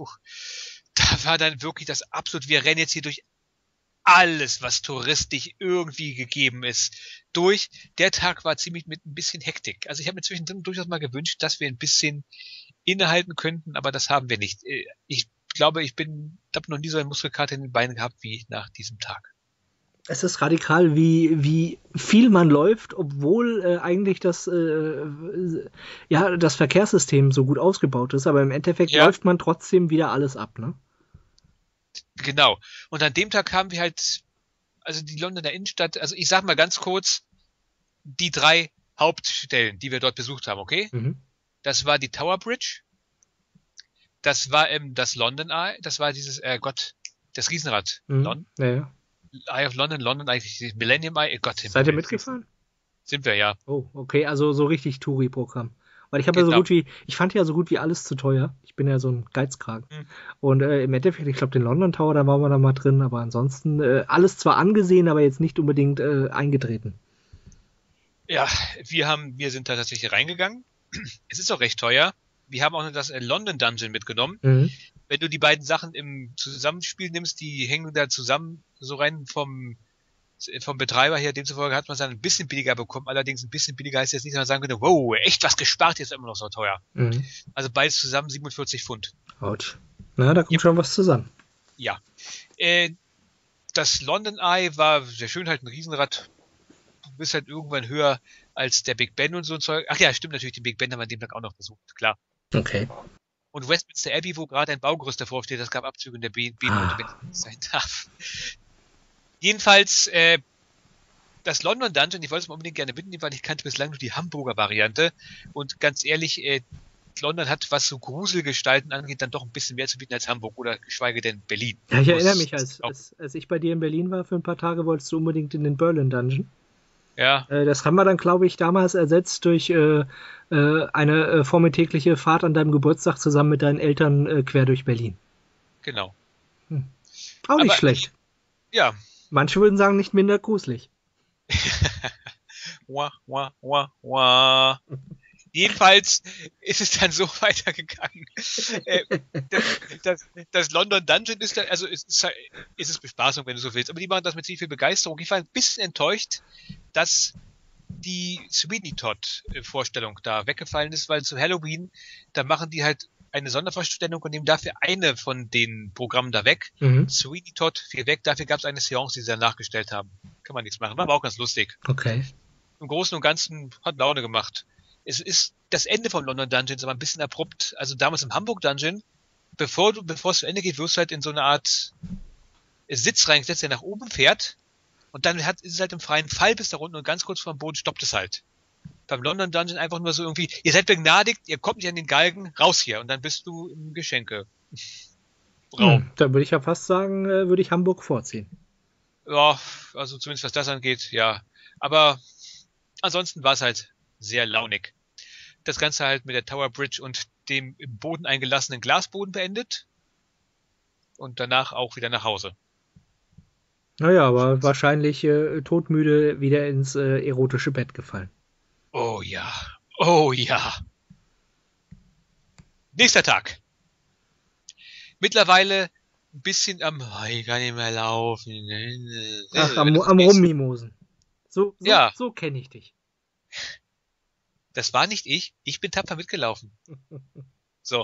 da war dann wirklich das absolut, wir rennen jetzt hier durch alles, was touristisch irgendwie gegeben ist, durch. Der Tag war ziemlich mit ein bisschen Hektik. Also ich habe mir zwischendrin durchaus mal gewünscht, dass wir ein bisschen innehalten könnten, aber das haben wir nicht. Äh, Ich glaube, ich bin, habe noch nie so eine Muskelkater in den Beinen gehabt wie nach diesem Tag. Es ist radikal, wie, wie viel man läuft, obwohl äh, eigentlich das, äh, ja, das Verkehrssystem so gut ausgebaut ist, aber im Endeffekt Ja. läuft man trotzdem wieder alles ab, ne? Genau. Und an dem Tag haben wir halt, also die Londoner Innenstadt, also ich sag mal ganz kurz, die drei Hauptstellen, die wir dort besucht haben, okay? Mhm. Das war die Tower Bridge, das war ähm, das London Eye, das war dieses, äh, Gott, das Riesenrad. Mhm. Lon Ja, ja. Eye of London, London Eye, dieses Millennium Eye, äh, Gott. Seid ihr mitgefahren? Sind wir, ja. Oh, okay, also so richtig Touri-Programm. Weil ich habe ja so Genau. gut wie, ich fand ja so gut wie alles zu teuer. Ich bin ja so ein Geizkragen. Mhm. Und äh, im Endeffekt, ich glaube, den London Tower, da waren wir dann mal drin, aber ansonsten äh, alles zwar angesehen, aber jetzt nicht unbedingt äh, eingetreten. Ja, wir haben, wir sind da tatsächlich reingegangen. Es ist auch recht teuer. Wir haben auch noch das äh, London Dungeon mitgenommen. Mhm. Wenn du die beiden Sachen im Zusammenspiel nimmst, die hängen da zusammen so rein vom, vom Betreiber her. Demzufolge hat man es dann ein bisschen billiger bekommen. Allerdings ein bisschen billiger heißt jetzt nicht, dass man sagen könnte, wow, echt was gespart, jetzt ist immer noch so teuer. Mhm. Also beides zusammen siebenundvierzig Pfund. Autsch. Na, da kommt Yep. schon was zusammen. Ja. Äh, das London Eye war sehr schön, halt ein Riesenrad. Du bist halt irgendwann höher als der Big Ben und so ein Zeug. Ach ja, stimmt natürlich, den Big Ben haben wir an dem Tag auch noch besucht, klar. Okay. Und Westminster Abbey, wo gerade ein Baugerüst davor steht, das gab Abzüge in der B B Ah. wenn es sein darf. Jedenfalls, äh, das London Dungeon, ich wollte es mal unbedingt gerne mitnehmen, weil ich kannte bislang nur die Hamburger Variante. Und ganz ehrlich, äh, London hat, was so Gruselgestalten angeht, dann doch ein bisschen mehr zu bieten als Hamburg oder geschweige denn Berlin. Ja, ich Muss- erinnere mich, als, auch- als, als ich bei dir in Berlin war für ein paar Tage, wolltest du unbedingt in den Berlin Dungeon. Ja, Äh, das haben wir dann, glaube ich, damals ersetzt durch äh, äh, eine äh, vormittägliche Fahrt an deinem Geburtstag zusammen mit deinen Eltern äh, quer durch Berlin. genau. Auch nicht Aber- schlecht. Ja. Manche würden sagen, nicht minder gruselig. Wah, wah, wah, wah. Jedenfalls ist es dann so weitergegangen. Äh, das, das, das London Dungeon ist dann, also es ist, ist es Bespaßung, wenn du so willst, aber die machen das mit ziemlich viel Begeisterung. Ich war ein bisschen enttäuscht, dass die Sweeney Todd Vorstellung da weggefallen ist, weil zu Halloween, da machen die halt eine Sondervorstellung und nehmen dafür eine von den Programmen da weg. Mhm. Sweeney Todd fiel weg, dafür gab es eine Seance, die sie dann nachgestellt haben. Kann man nichts machen, war aber auch ganz lustig. Okay. Im Großen und Ganzen hat Laune gemacht. Es ist das Ende vom London Dungeon ist aber ein bisschen abrupt. Also damals im Hamburg Dungeon, bevor du, bevor es zu Ende geht, wirst du halt in so eine Art Sitz reingesetzt, der nach oben fährt. Und dann hat, ist es halt im freien Fall bis da unten und ganz kurz vor dem Boden stoppt es halt. Beim London Dungeon einfach nur so irgendwie, ihr seid begnadigt, ihr kommt nicht an den Galgen, raus hier. Und dann bist du im Geschenke. Raum. Hm, da würde ich ja fast sagen, äh, würde ich Hamburg vorziehen. Ja, also zumindest was das angeht, ja. Aber ansonsten war es halt sehr launig. Das Ganze halt mit der Tower Bridge und dem im Boden eingelassenen Glasboden beendet. Und danach auch wieder nach Hause. Naja, aber wahrscheinlich äh, todmüde wieder ins äh, erotische Bett gefallen. Oh ja, oh ja. Nächster Tag. Mittlerweile ein bisschen am, oh, ich kann nicht mehr laufen. Ach, am, am Rummimosen. So, so, Ja. so kenne ich dich. Das war nicht ich, ich bin tapfer mitgelaufen. So.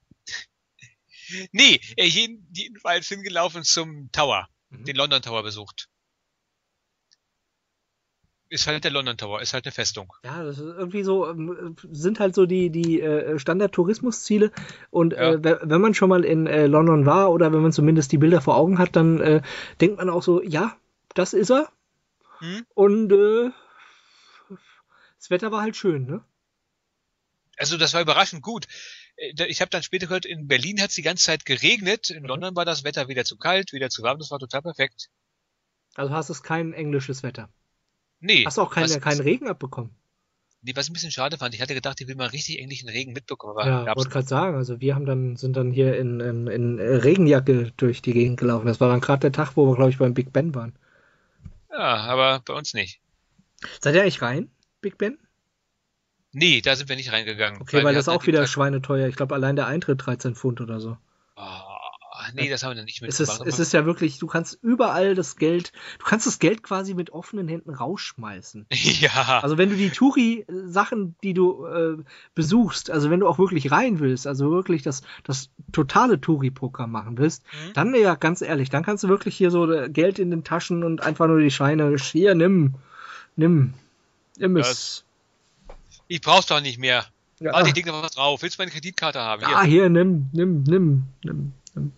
Nee, äh, jeden, jedenfalls hingelaufen zum Tower. Mhm. Den London Tower besucht. Ist halt der London Tower, ist halt eine Festung. Ja, das ist irgendwie so, ähm, sind halt so die, die äh, Standard-Tourismusziele. Und ja. äh, wenn man schon mal in äh, London war oder wenn man zumindest die Bilder vor Augen hat, dann äh, denkt man auch so, ja, das ist er. Hm? Und äh, das Wetter war halt schön, ne? Also das war überraschend gut. Ich habe dann später gehört, in Berlin hat es die ganze Zeit geregnet. In mhm. London war das Wetter wieder zu kalt, wieder zu warm. Das war total perfekt. Also hast du kein englisches Wetter? Nee. Hast du auch keine, keinen Regen abbekommen? Nee, was ich ein bisschen schade fand. Ich hatte gedacht, ich will mal richtig englischen Regen mitbekommen. Aber ja, wollte gerade sagen. Also wir haben dann sind dann hier in, in, in Regenjacke durch die Gegend gelaufen. Das war dann gerade der Tag, wo wir, glaube ich, beim Big Ben waren. Ja, aber bei uns nicht. Seid ihr eigentlich rein, Big Ben? Nee, da sind wir nicht reingegangen. Okay, weil, weil das auch wieder Tag... schweineteuer. Ich glaube, allein der Eintritt dreizehn Pfund oder so. Oh, nee, das haben wir dann nicht mitgemacht. Es ist, es ist ja wirklich, du kannst überall das Geld, du kannst das Geld quasi mit offenen Händen rausschmeißen. Ja. Also wenn du die Touri-Sachen, die du äh, besuchst, also wenn du auch wirklich rein willst, also wirklich das, das totale Touri-Programm machen willst, mhm. dann ja, ganz ehrlich, dann kannst du wirklich hier so Geld in den Taschen und einfach nur die Scheine, hier, nimm, nimm, nimm es. Ich brauch's doch nicht mehr. Ja. Warte, ich denke noch was drauf. Willst du meine Kreditkarte haben? Hier. Ja, hier, nimm, nimm, nimm, nimm, nimm.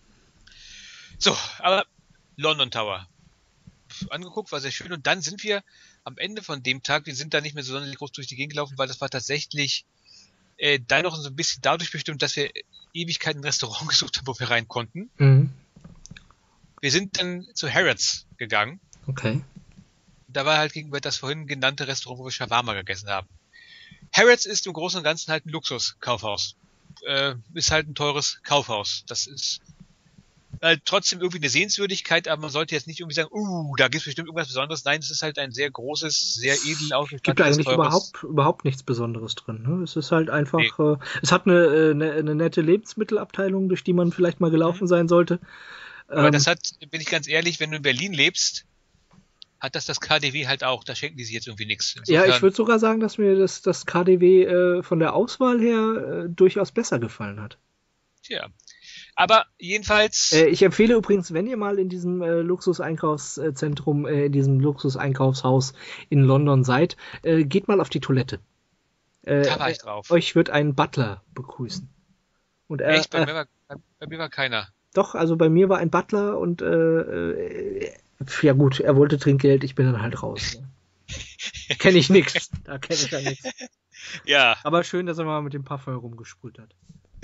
So, aber London Tower. Angeguckt, war sehr schön. Und dann sind wir am Ende von dem Tag, wir sind da nicht mehr so sonderlich groß durch die Gegend gelaufen, weil das war tatsächlich äh, da noch so ein bisschen dadurch bestimmt, dass wir Ewigkeiten ein Restaurant gesucht haben, wo wir rein konnten. Mhm. Wir sind dann zu Harrods gegangen. Okay. Da war halt gegenüber das vorhin genannte Restaurant, wo wir Shawarma gegessen haben. Harrods ist im Großen und Ganzen halt ein Luxuskaufhaus. Äh, ist halt ein teures Kaufhaus. Das ist halt trotzdem irgendwie eine Sehenswürdigkeit, aber man sollte jetzt nicht irgendwie sagen, uh, da gibt's bestimmt irgendwas Besonderes. Nein, es ist halt ein sehr großes, sehr edel ausgestattetes, es gibt eigentlich teures... überhaupt, überhaupt nichts Besonderes drin. Ne? Es ist halt einfach, nee. äh, es hat eine, eine, eine nette Lebensmittelabteilung, durch die man vielleicht mal gelaufen mhm. sein sollte. Aber ähm, das hat, bin ich ganz ehrlich, wenn du in Berlin lebst, hat das das K D W halt auch. Da schenken die sich jetzt irgendwie nichts. Ja, ich würde sogar sagen, dass mir das, das K D W äh, von der Auswahl her äh, durchaus besser gefallen hat. Tja. Aber jedenfalls... Äh, ich empfehle übrigens, wenn ihr mal in diesem äh, Luxus-Einkaufszentrum, äh, in diesem Luxus-Einkaufshaus in London seid, äh, geht mal auf die Toilette. Äh, da war ich drauf. Euch wird ein Butler begrüßen. Und er, Echt? Bei, äh, mir war, bei, bei mir war keiner. Doch, also bei mir war ein Butler und äh, äh, ja gut, er wollte Trinkgeld, ich bin dann halt raus. Ne? Kenne ich nix. Da kenne ich ja nichts. Ja. Aber schön, dass er mal mit dem Parfum rumgesprüht hat.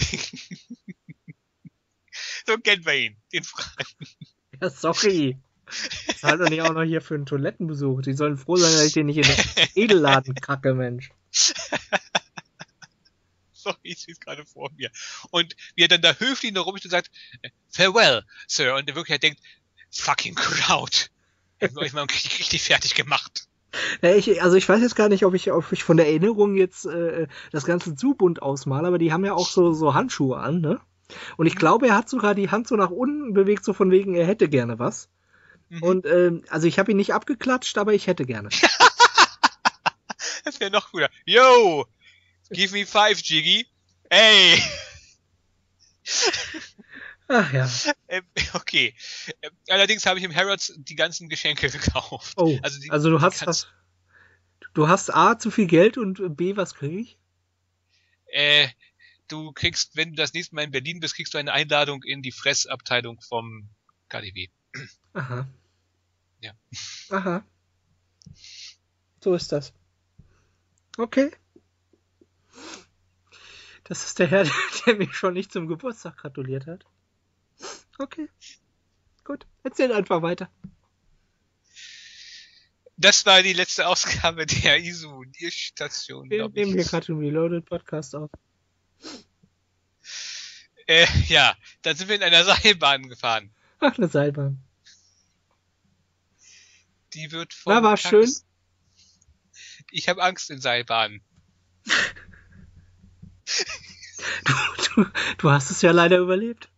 So kennt man ihn, den Franken. Ja, sorry. Das halt doch nicht auch noch hier für einen Toilettenbesuch. Die sollen froh sein, dass ich den nicht in den Edelladen kacke, Mensch. Sorry, ich sehe es gerade vor mir. Und wie er dann da höflich noch rumsteht und sagt, farewell, Sir. Und er wirklich halt denkt, fucking crowd. Ich habe euch mal richtig, richtig fertig gemacht. Ja, ich, also ich weiß jetzt gar nicht, ob ich, ob ich von der Erinnerung jetzt äh, das Ganze zu bunt ausmale, aber die haben ja auch so, so Handschuhe an, ne? Und ich glaube, er hat sogar die Hand so nach unten bewegt, so von wegen, er hätte gerne was. Mhm. Und ähm, also ich habe ihn nicht abgeklatscht, aber ich hätte gerne. Das wäre noch cooler. Yo, give me five, Jiggy. Ey. Ach ja. Ähm, okay. Ähm, allerdings habe ich im Harrods die ganzen Geschenke gekauft. Oh, also, die, also du hast was. Du hast A, zu viel Geld und B, was kriege ich? Äh, du kriegst, wenn du das nächste Mal in Berlin bist, kriegst du eine Einladung in die Fressabteilung vom K D W. Aha. Ja. Aha. So ist das. Okay. Das ist der Herr, der mir schon nicht zum Geburtstag gratuliert hat. Okay. Gut, erzähl einfach weiter. Das war die letzte Ausgabe der Isonierstation, Wir glaube ich. nehmen hier gerade einen Reloaded-Podcast auf. Äh, ja, dann sind wir in einer Seilbahn gefahren. Ach, eine Seilbahn. Die wird von... Na, war schön. Ich habe Angst in Seilbahnen. Du, du, du hast es ja leider überlebt.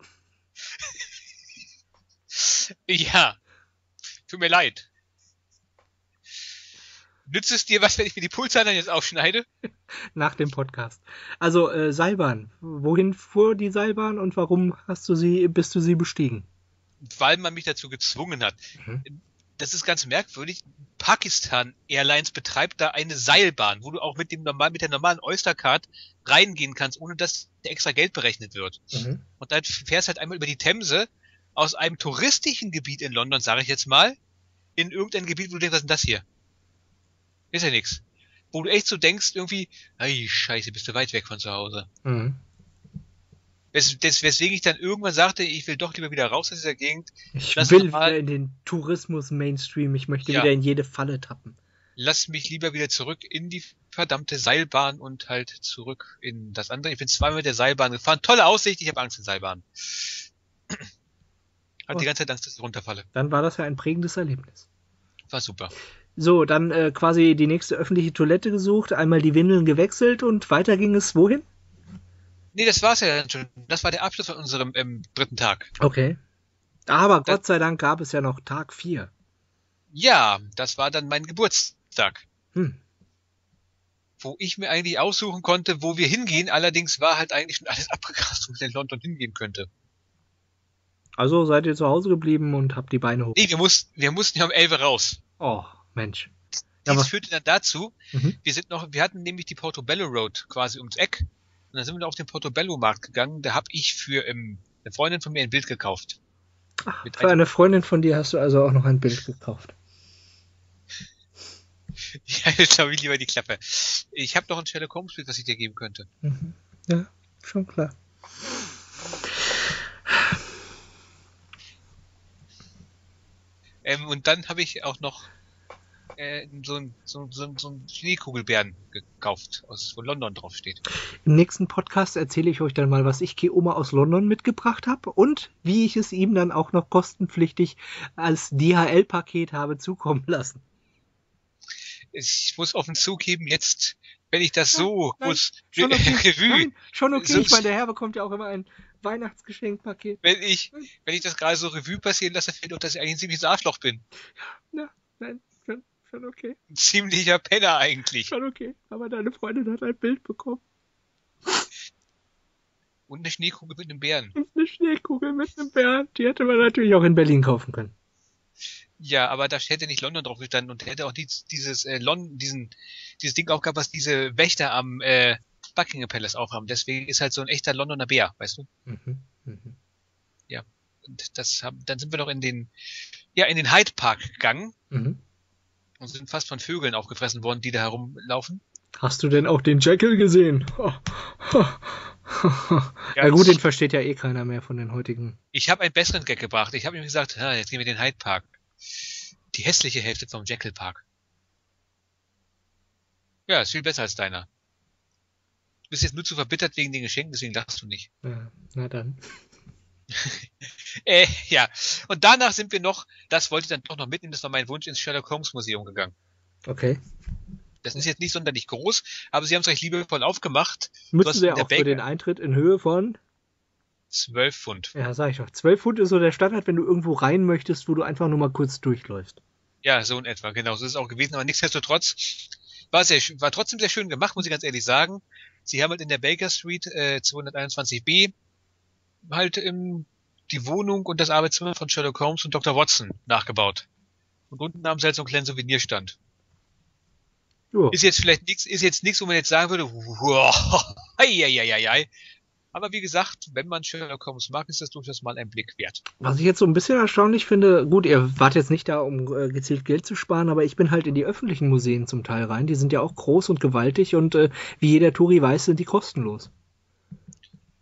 Ja, tut mir leid. Nützt es dir was, wenn ich mir die Pulsadern jetzt aufschneide? Nach dem Podcast. Also, äh, Seilbahn. Wohin fuhr die Seilbahn und warum hast du sie, bist du sie bestiegen? Weil man mich dazu gezwungen hat. Mhm. Das ist ganz merkwürdig. Pakistan Airlines betreibt da eine Seilbahn, wo du auch mit dem normal, mit der normalen Oystercard reingehen kannst, ohne dass extra Geld berechnet wird. Mhm. Und dann fährst halt einmal über die Themse aus einem touristischen Gebiet in London, sage ich jetzt mal, in irgendein Gebiet, wo du denkst, was ist denn das hier? Ist ja nix. Wo du echt so denkst, irgendwie, ey, scheiße, bist du weit weg von zu Hause. Mhm. Wes, des, weswegen ich dann irgendwann sagte, ich will doch lieber wieder raus aus dieser Gegend. Ich Lass will wieder in den Tourismus-Mainstream. Ich möchte ja. wieder in jede Falle tappen. Lass mich lieber wieder zurück in die verdammte Seilbahn und halt zurück in das andere. Ich bin zweimal mit der Seilbahn gefahren. Tolle Aussicht, ich habe Angst in Seilbahn. Hat oh. die ganze Zeit Angst, dass ich runterfalle. Dann war das ja ein prägendes Erlebnis. War super. So, dann äh, quasi die nächste öffentliche Toilette gesucht, einmal die Windeln gewechselt und weiter ging es wohin? Nee, das war's ja dann schon. Das war der Abschluss von unserem ähm, dritten Tag. Okay. Aber das, Gott sei Dank gab es ja noch Tag vier. Ja, das war dann mein Geburtstag. Hm. Wo ich mir eigentlich aussuchen konnte, wo wir hingehen. Allerdings war halt eigentlich schon alles abgegrast, wo ich in London hingehen könnte. Also seid ihr zu Hause geblieben und habt die Beine hoch? Nee, wir mussten, wir mussten ja um elf raus. Oh, Mensch. Dies ja, führte dann dazu, mhm. wir sind noch, wir hatten nämlich die Portobello Road quasi ums Eck. Und dann sind wir auf den Portobello-Markt gegangen. Da habe ich für ähm, eine Freundin von mir ein Bild gekauft. Ach, für eine Freundin von dir hast du also auch noch ein Bild gekauft. Ja, jetzt habe ich lieber die Klappe. Ich habe noch ein Sherlock Holmes-Bild, was ich dir geben könnte. Mhm. Ja, schon klar. Ähm, und dann habe ich auch noch äh, so ein so, so, so ein Schneekugelbären gekauft, aus, wo London drauf steht. Im nächsten Podcast erzähle ich euch dann mal, was ich Keoma aus London mitgebracht habe und wie ich es ihm dann auch noch kostenpflichtig als D H L-Paket habe zukommen lassen. Ich muss offen zugeben, jetzt, wenn ich das so nein, kurz schon okay, Revue... Nein, schon okay, so, ich meine, der Herr bekommt ja auch immer ein Weihnachtsgeschenkpaket. Wenn ich, wenn ich das gerade so Revue passieren lasse, fällt doch, dass ich eigentlich ein ziemliches Arschloch bin. Ja, nein, schon, schon okay. Ein ziemlicher Penner eigentlich. Schon okay, aber deine Freundin hat ein Bild bekommen. Und eine Schneekugel mit einem Bären. Und eine Schneekugel mit einem Bären, die hätte man natürlich auch in Berlin kaufen können. Ja, aber da hätte nicht London drauf gestanden und hätte auch dieses, dieses, äh, London, diesen, dieses Ding auch gehabt, was diese Wächter am äh, Buckingham Palace aufhaben. Deswegen ist halt so ein echter Londoner Bär, weißt du? Mhm, mh. Ja. Und das haben, dann sind wir noch in den, ja, in den Hyde Park gegangen mhm. und sind fast von Vögeln aufgefressen worden, die da herumlaufen. Hast du denn auch den Jekyll gesehen? Oh, oh. Ja, ja gut, den versteht ja eh keiner mehr von den heutigen. Ich habe einen besseren Gag gebracht. Ich habe ihm gesagt, ja, jetzt gehen wir in den Hyde Park. Die hässliche Hälfte vom Jekyll Park. Ja, ist viel besser als deiner. Du bist jetzt nur zu verbittert wegen den Geschenken, deswegen lachst du nicht. Ja, na dann. äh, ja. Und danach sind wir noch, das wollte ich dann doch noch mitnehmen, das war mein Wunsch, ins Sherlock Holmes Museum gegangen. Okay. Das ist jetzt nicht sonderlich groß, aber sie haben es recht liebevoll aufgemacht. Müssen sie ja auch für den Eintritt in Höhe von zwölf Pfund. Ja, sag ich doch. zwölf Pfund ist so der Standard, wenn du irgendwo rein möchtest, wo du einfach nur mal kurz durchläufst. Ja, so in etwa, genau. So ist es auch gewesen, aber nichtsdestotrotz war sehr, war trotzdem sehr schön gemacht, muss ich ganz ehrlich sagen. Sie haben halt in der Baker Street äh, zweihunderteinundzwanzig b halt ähm, die Wohnung und das Arbeitszimmer von Sherlock Holmes und Doktor Watson nachgebaut. Und unten haben sie halt so einen kleinen Souvenirstand. Jo. Ist jetzt vielleicht nichts, ist jetzt nichts, wo man jetzt sagen würde, wow, hei, hei, hei, hei. Aber wie gesagt, wenn man Sherlock Holmes mag, ist das durchaus mal ein Blick wert. Was ich jetzt so ein bisschen erstaunlich finde, gut, ihr wart jetzt nicht da, um äh, gezielt Geld zu sparen, aber ich bin halt in die öffentlichen Museen zum Teil rein. Die sind ja auch groß und gewaltig und äh, wie jeder Touri weiß, sind die kostenlos.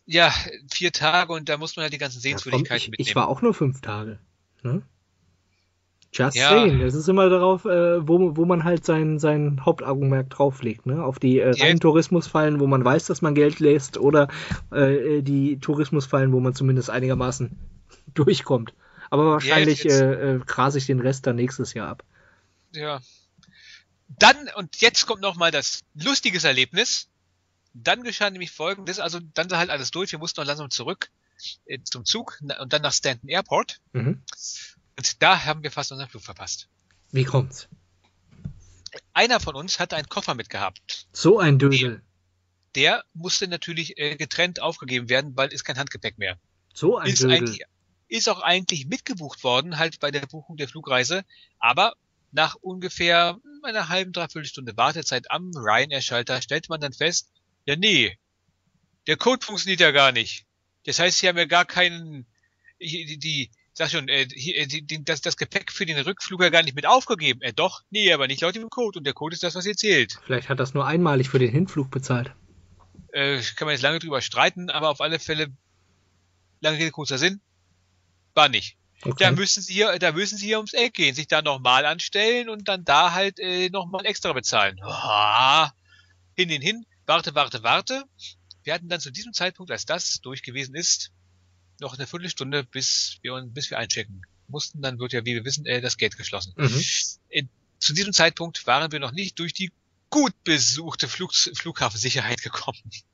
Ja, vier Tage und da muss man halt die ganzen Ja, Sehenswürdigkeiten komm, ich, mitnehmen. ich war auch nur fünf Tage. Ne? Just Ja. saying. Es ist immer darauf, äh, wo, wo man halt sein, sein Hauptaugenmerk drauflegt. Ne? Auf die äh, Ja. reinen Tourismusfallen, wo man weiß, dass man Geld lässt, oder äh, die Tourismusfallen, wo man zumindest einigermaßen durchkommt. Aber wahrscheinlich jetzt- äh, äh, grase ich den Rest dann nächstes Jahr ab. Ja. Dann, und jetzt kommt nochmal das lustiges Erlebnis. Dann geschah nämlich Folgendes, also dann war halt alles durch, wir mussten noch langsam zurück äh, zum Zug na- und dann nach Stanton Airport. Mhm. Und da haben wir fast unseren Flug verpasst. Wie kommt's? Einer von uns hatte einen Koffer mitgehabt. So ein Dödel. Der musste natürlich äh, getrennt aufgegeben werden, weil ist kein Handgepäck mehr. So ein Ist, Dödel. eigentlich, ist auch eigentlich mitgebucht worden, halt bei der Buchung der Flugreise, aber nach ungefähr einer halben, dreiviertel Stunde Wartezeit am Ryanair-Schalter stellte man dann fest, ja nee, der Code funktioniert ja gar nicht. Das heißt, sie haben ja gar keinen, die, die, die sag schon, äh, hier, die, die, das, das Gepäck für den Rückflug ja gar nicht mit aufgegeben. Äh, doch, nee, aber nicht laut dem Code und der Code ist das, was ihr zählt. Vielleicht hat das nur einmalig für den Hinflug bezahlt. Äh, kann man jetzt lange drüber streiten, aber auf alle Fälle, lange Rede, kurzer Sinn, war nicht. Okay. Da müssen sie hier, da müssen sie hier ums Eck gehen, sich da nochmal anstellen und dann da halt äh, nochmal extra bezahlen. Ah, hin, hin, hin, warte, warte, warte. Wir hatten dann zu diesem Zeitpunkt, als das durch gewesen ist, noch eine Viertelstunde, bis wir, bis wir einchecken mussten. Dann wird ja, wie wir wissen, äh, das Gate geschlossen. Mhm. Äh, zu diesem Zeitpunkt waren wir noch nicht durch die gut besuchte Flug, Flughafensicherheit gekommen.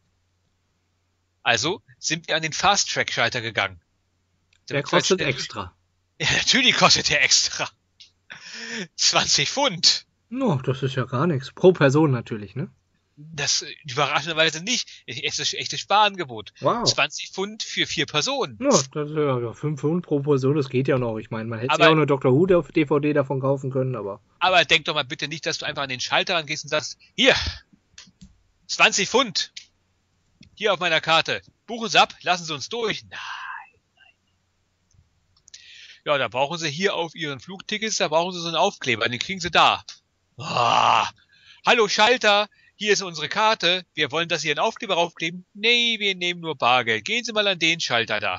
Also sind wir an den Fast-Track-Schalter gegangen. Der Damit wir kostet schnell- extra. Ja, natürlich kostet der extra. zwanzig Pfund. No, das ist ja gar nichts. Pro Person natürlich, ne? Das äh, überraschenderweise nicht. Echtes, echtes Sparangebot. Wow. zwanzig Pfund für vier Personen. Ja, das ist ja fünf Pfund pro Person, das geht ja noch. Ich meine, man hätte Aber- ja auch eine Doctor Who D V D davon kaufen können, aber. Aber denk doch mal bitte nicht, dass du einfach an den Schalter angehst und sagst, hier, zwanzig Pfund. Hier auf meiner Karte. Buchen Sie ab, lassen Sie uns durch. Nein, nein. Ja, da brauchen Sie hier auf Ihren Flugtickets, da brauchen Sie so einen Aufkleber, den kriegen Sie da. Ah, hallo Schalter, hier ist unsere Karte. Wir wollen, dass Sie einen Aufkleber raufkleben. Nee, wir nehmen nur Bargeld. Gehen Sie mal an den Schalter da.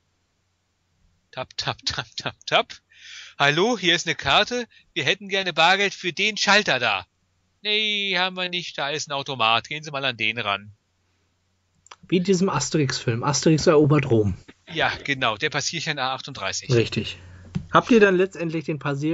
Tap, tap, tap, tap, tap. Hallo, hier ist eine Karte. Wir hätten gerne Bargeld für den Schalter da. Nee, haben wir nicht. Da ist ein Automat. Gehen Sie mal an den ran. Wie in diesem Asterix-Film. Asterix erobert Rom. Ja, genau. Der Passierschein A achtunddreißig. Richtig. Habt ihr dann letztendlich den Passier...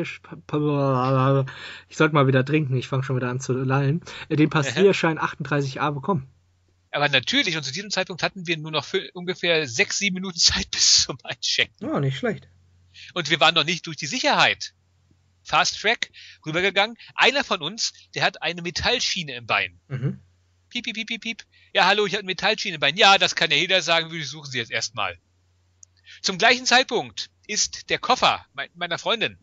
Ich sollte mal wieder trinken, ich fange schon wieder an zu lallen. Äh, Den Passierschein achtunddreißig a bekommen? Aber natürlich, und zu diesem Zeitpunkt hatten wir nur noch für ungefähr sechs, sieben Minuten Zeit bis zum Einchecken. Ja, nicht schlecht. Und wir waren noch nicht durch die Sicherheit. Fast Track, rübergegangen. Einer von uns, der hat eine Metallschiene im Bein. Mhm. Piep, piep, piep, piep, piep. Ja, hallo, ich habe eine Metallschiene im Bein. Ja, das kann ja jeder sagen, wir suchen Sie jetzt erstmal. Zum gleichen Zeitpunkt ist der Koffer me- meiner Freundin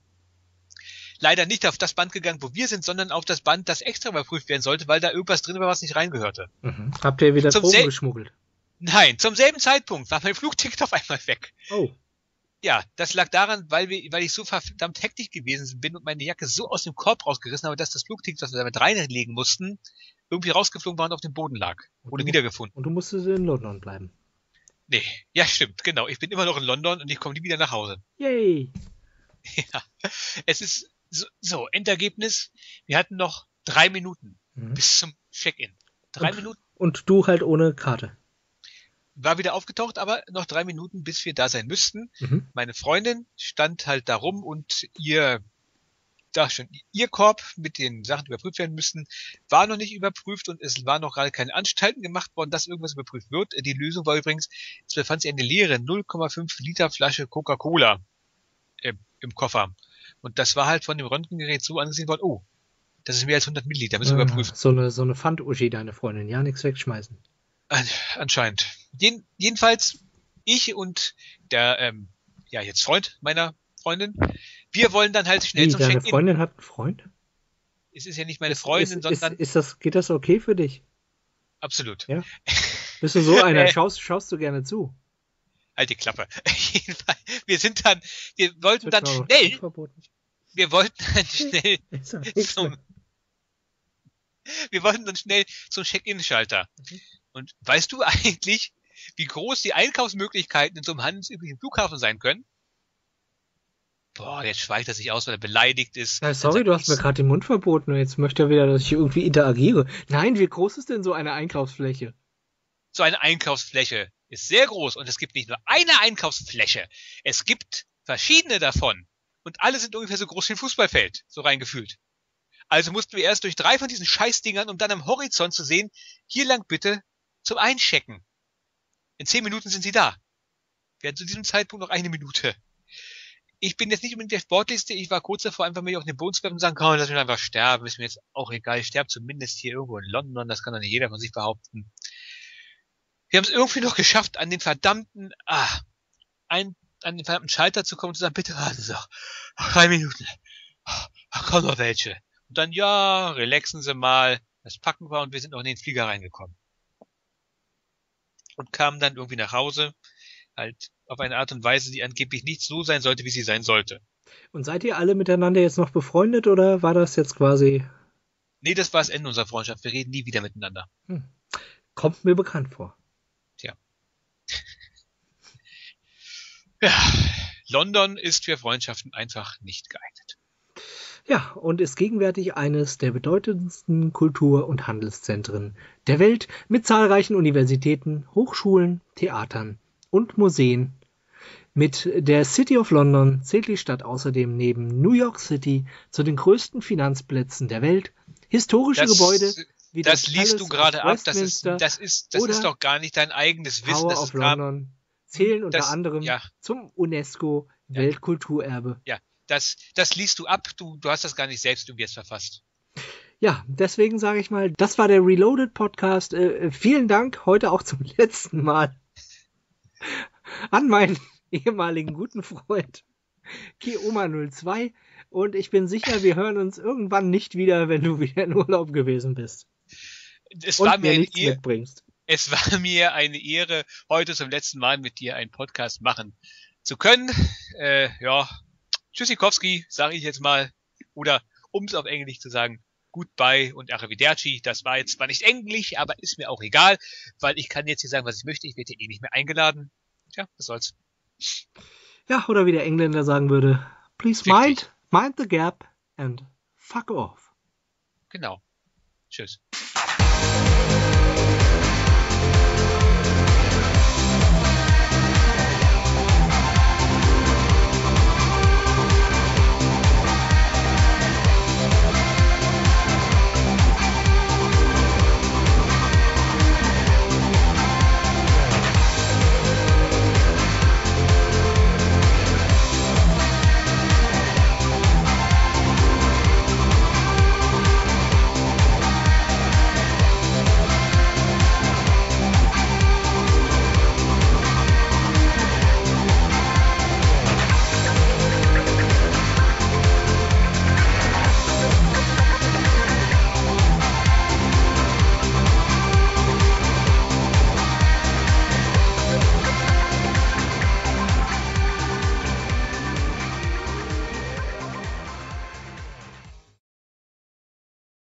leider nicht auf das Band gegangen, wo wir sind, sondern auf das Band, das extra überprüft werden sollte, weil da irgendwas drin war, was nicht reingehörte. Mhm. Habt ihr wieder Zum Drogen sel- geschmuggelt? Nein, zum selben Zeitpunkt war mein Flugticket auf einmal weg. Oh. Ja, das lag daran, weil wir, weil ich so verdammt hektisch gewesen bin und meine Jacke so aus dem Korb rausgerissen habe, dass das Flugticket, das wir damit reinlegen mussten, irgendwie rausgeflogen war und auf dem Boden lag. Wurde du- wiedergefunden. Und du musstest in London bleiben. Nee, ja stimmt, genau. Ich bin immer noch in London und ich komme nie wieder nach Hause. Yay. Ja, es ist so, so, Endergebnis. Wir hatten noch drei Minuten Mhm. bis zum Check-in. Drei Und- Minuten Und du halt ohne Karte. war wieder aufgetaucht, aber noch drei Minuten, bis wir da sein müssten. Mhm. Meine Freundin stand halt da rum und ihr, da schon, ihr Korb mit den Sachen, die überprüft werden müssten, war noch nicht überprüft und es waren noch gerade keine Anstalten gemacht worden, dass irgendwas überprüft wird. Die Lösung war übrigens, es befand sich eine leere null Komma fünf Liter Flasche Coca-Cola äh, im Koffer. Und das war halt von dem Röntgengerät so angesehen worden, oh, das ist mehr als hundert Milliliter, müssen wir Ah, überprüfen. so eine, so eine Pfand-Uschi, deine Freundin. Ja, nichts wegschmeißen. An, anscheinend. Jeden, jedenfalls, ich und der, ähm, ja, jetzt Freund meiner Freundin, wir wollen dann halt schnell Wie, zum deine Check-in. Freundin hat einen Freund? Es ist ja nicht meine Ist- Freundin, ist, sondern Ist, ist das, geht das okay für dich? absolut. Ja. Bist du so einer? Äh. Schaust, schaust du gerne zu? Halt die Klappe. Jedenfalls, wir sind dann, wir wollten Wird dann mir auch schnell, verboten. wir wollten dann schnell Ist doch nichts zum, mehr. wir wollten dann schnell zum Check-in-Schalter. Mhm. Und weißt du eigentlich, wie groß die Einkaufsmöglichkeiten in so einem handelsüblichen Flughafen sein können. Boah, jetzt schweigt er sich aus, weil er beleidigt ist. Ja, sorry, du hast mir gerade den Mund verboten und jetzt möchte er wieder, dass ich irgendwie interagiere. Nein, wie groß ist denn so eine Einkaufsfläche? So eine Einkaufsfläche ist sehr groß und es gibt nicht nur eine Einkaufsfläche. Es gibt verschiedene davon und alle sind ungefähr so groß wie ein Fußballfeld, so reingefühlt. Also mussten wir erst durch drei von diesen Scheißdingern, um dann am Horizont zu sehen, hier lang bitte zum Einchecken. In zehn Minuten sind sie da. Wir hatten zu diesem Zeitpunkt noch eine Minute. Ich bin jetzt nicht unbedingt der Sportlichste, ich war kurz davor, einfach mir auf den Boden zu werfen und sagen, komm, lass mich einfach sterben, ist mir jetzt auch egal, ich sterbe zumindest hier irgendwo in London, das kann doch nicht jeder von sich behaupten. Wir haben es irgendwie noch geschafft, an den verdammten, ah, ein, an den verdammten Schalter zu kommen und zu sagen, bitte warten Sie doch, drei Minuten, ach, komm noch welche. Und dann, ja, relaxen Sie mal, das packen wir und wir sind noch in den Flieger reingekommen. Und kamen dann irgendwie nach Hause, halt auf eine Art und Weise, die angeblich nicht so sein sollte, wie sie sein sollte. Und seid ihr alle miteinander jetzt noch befreundet oder war das jetzt quasi... Nee, das war das Ende unserer Freundschaft. Wir reden nie wieder miteinander. Hm. Kommt mir bekannt vor. Tja. Ja, London ist für Freundschaften einfach nicht geeignet. Ja, und ist gegenwärtig eines der bedeutendsten Kultur- und Handelszentren der Welt mit zahlreichen Universitäten, Hochschulen, Theatern und Museen. Mit der City of London zählt die Stadt außerdem neben New York City zu den größten Finanzplätzen der Welt. Historische das, Gebäude wie das das liest Palace du gerade ab. Das ist, Westminster das ist, das ist doch gar nicht dein eigenes Wissen. Tower Das of ist London zählen unter das, anderem ja. zum UNESCO Weltkulturerbe. Ja, das, das liest du ab. Du, du hast das gar nicht selbst irgendwie jetzt verfasst. Ja, deswegen sage ich mal, das war der Reloaded Podcast. Äh, vielen Dank heute auch zum letzten Mal an meinen ehemaligen guten Freund Keoma null zwei und ich bin sicher, wir hören uns irgendwann nicht wieder, wenn du wieder in Urlaub gewesen bist. Es und war mir mir nichts Ehre, mitbringst. Es war mir eine Ehre, heute zum letzten Mal mit dir einen Podcast machen zu können. Äh, ja, Tschüssikowski, sage ich jetzt mal. Oder um es auf Englisch zu sagen, Goodbye und Arrivederci. Das war jetzt zwar nicht Englisch, aber ist mir auch egal, weil ich kann jetzt hier sagen, was ich möchte. Ich werde hier eh nicht mehr eingeladen. Tja, was soll's. Ja, oder wie der Engländer sagen würde, please mind, mind the gap and fuck off. Genau. Tschüss.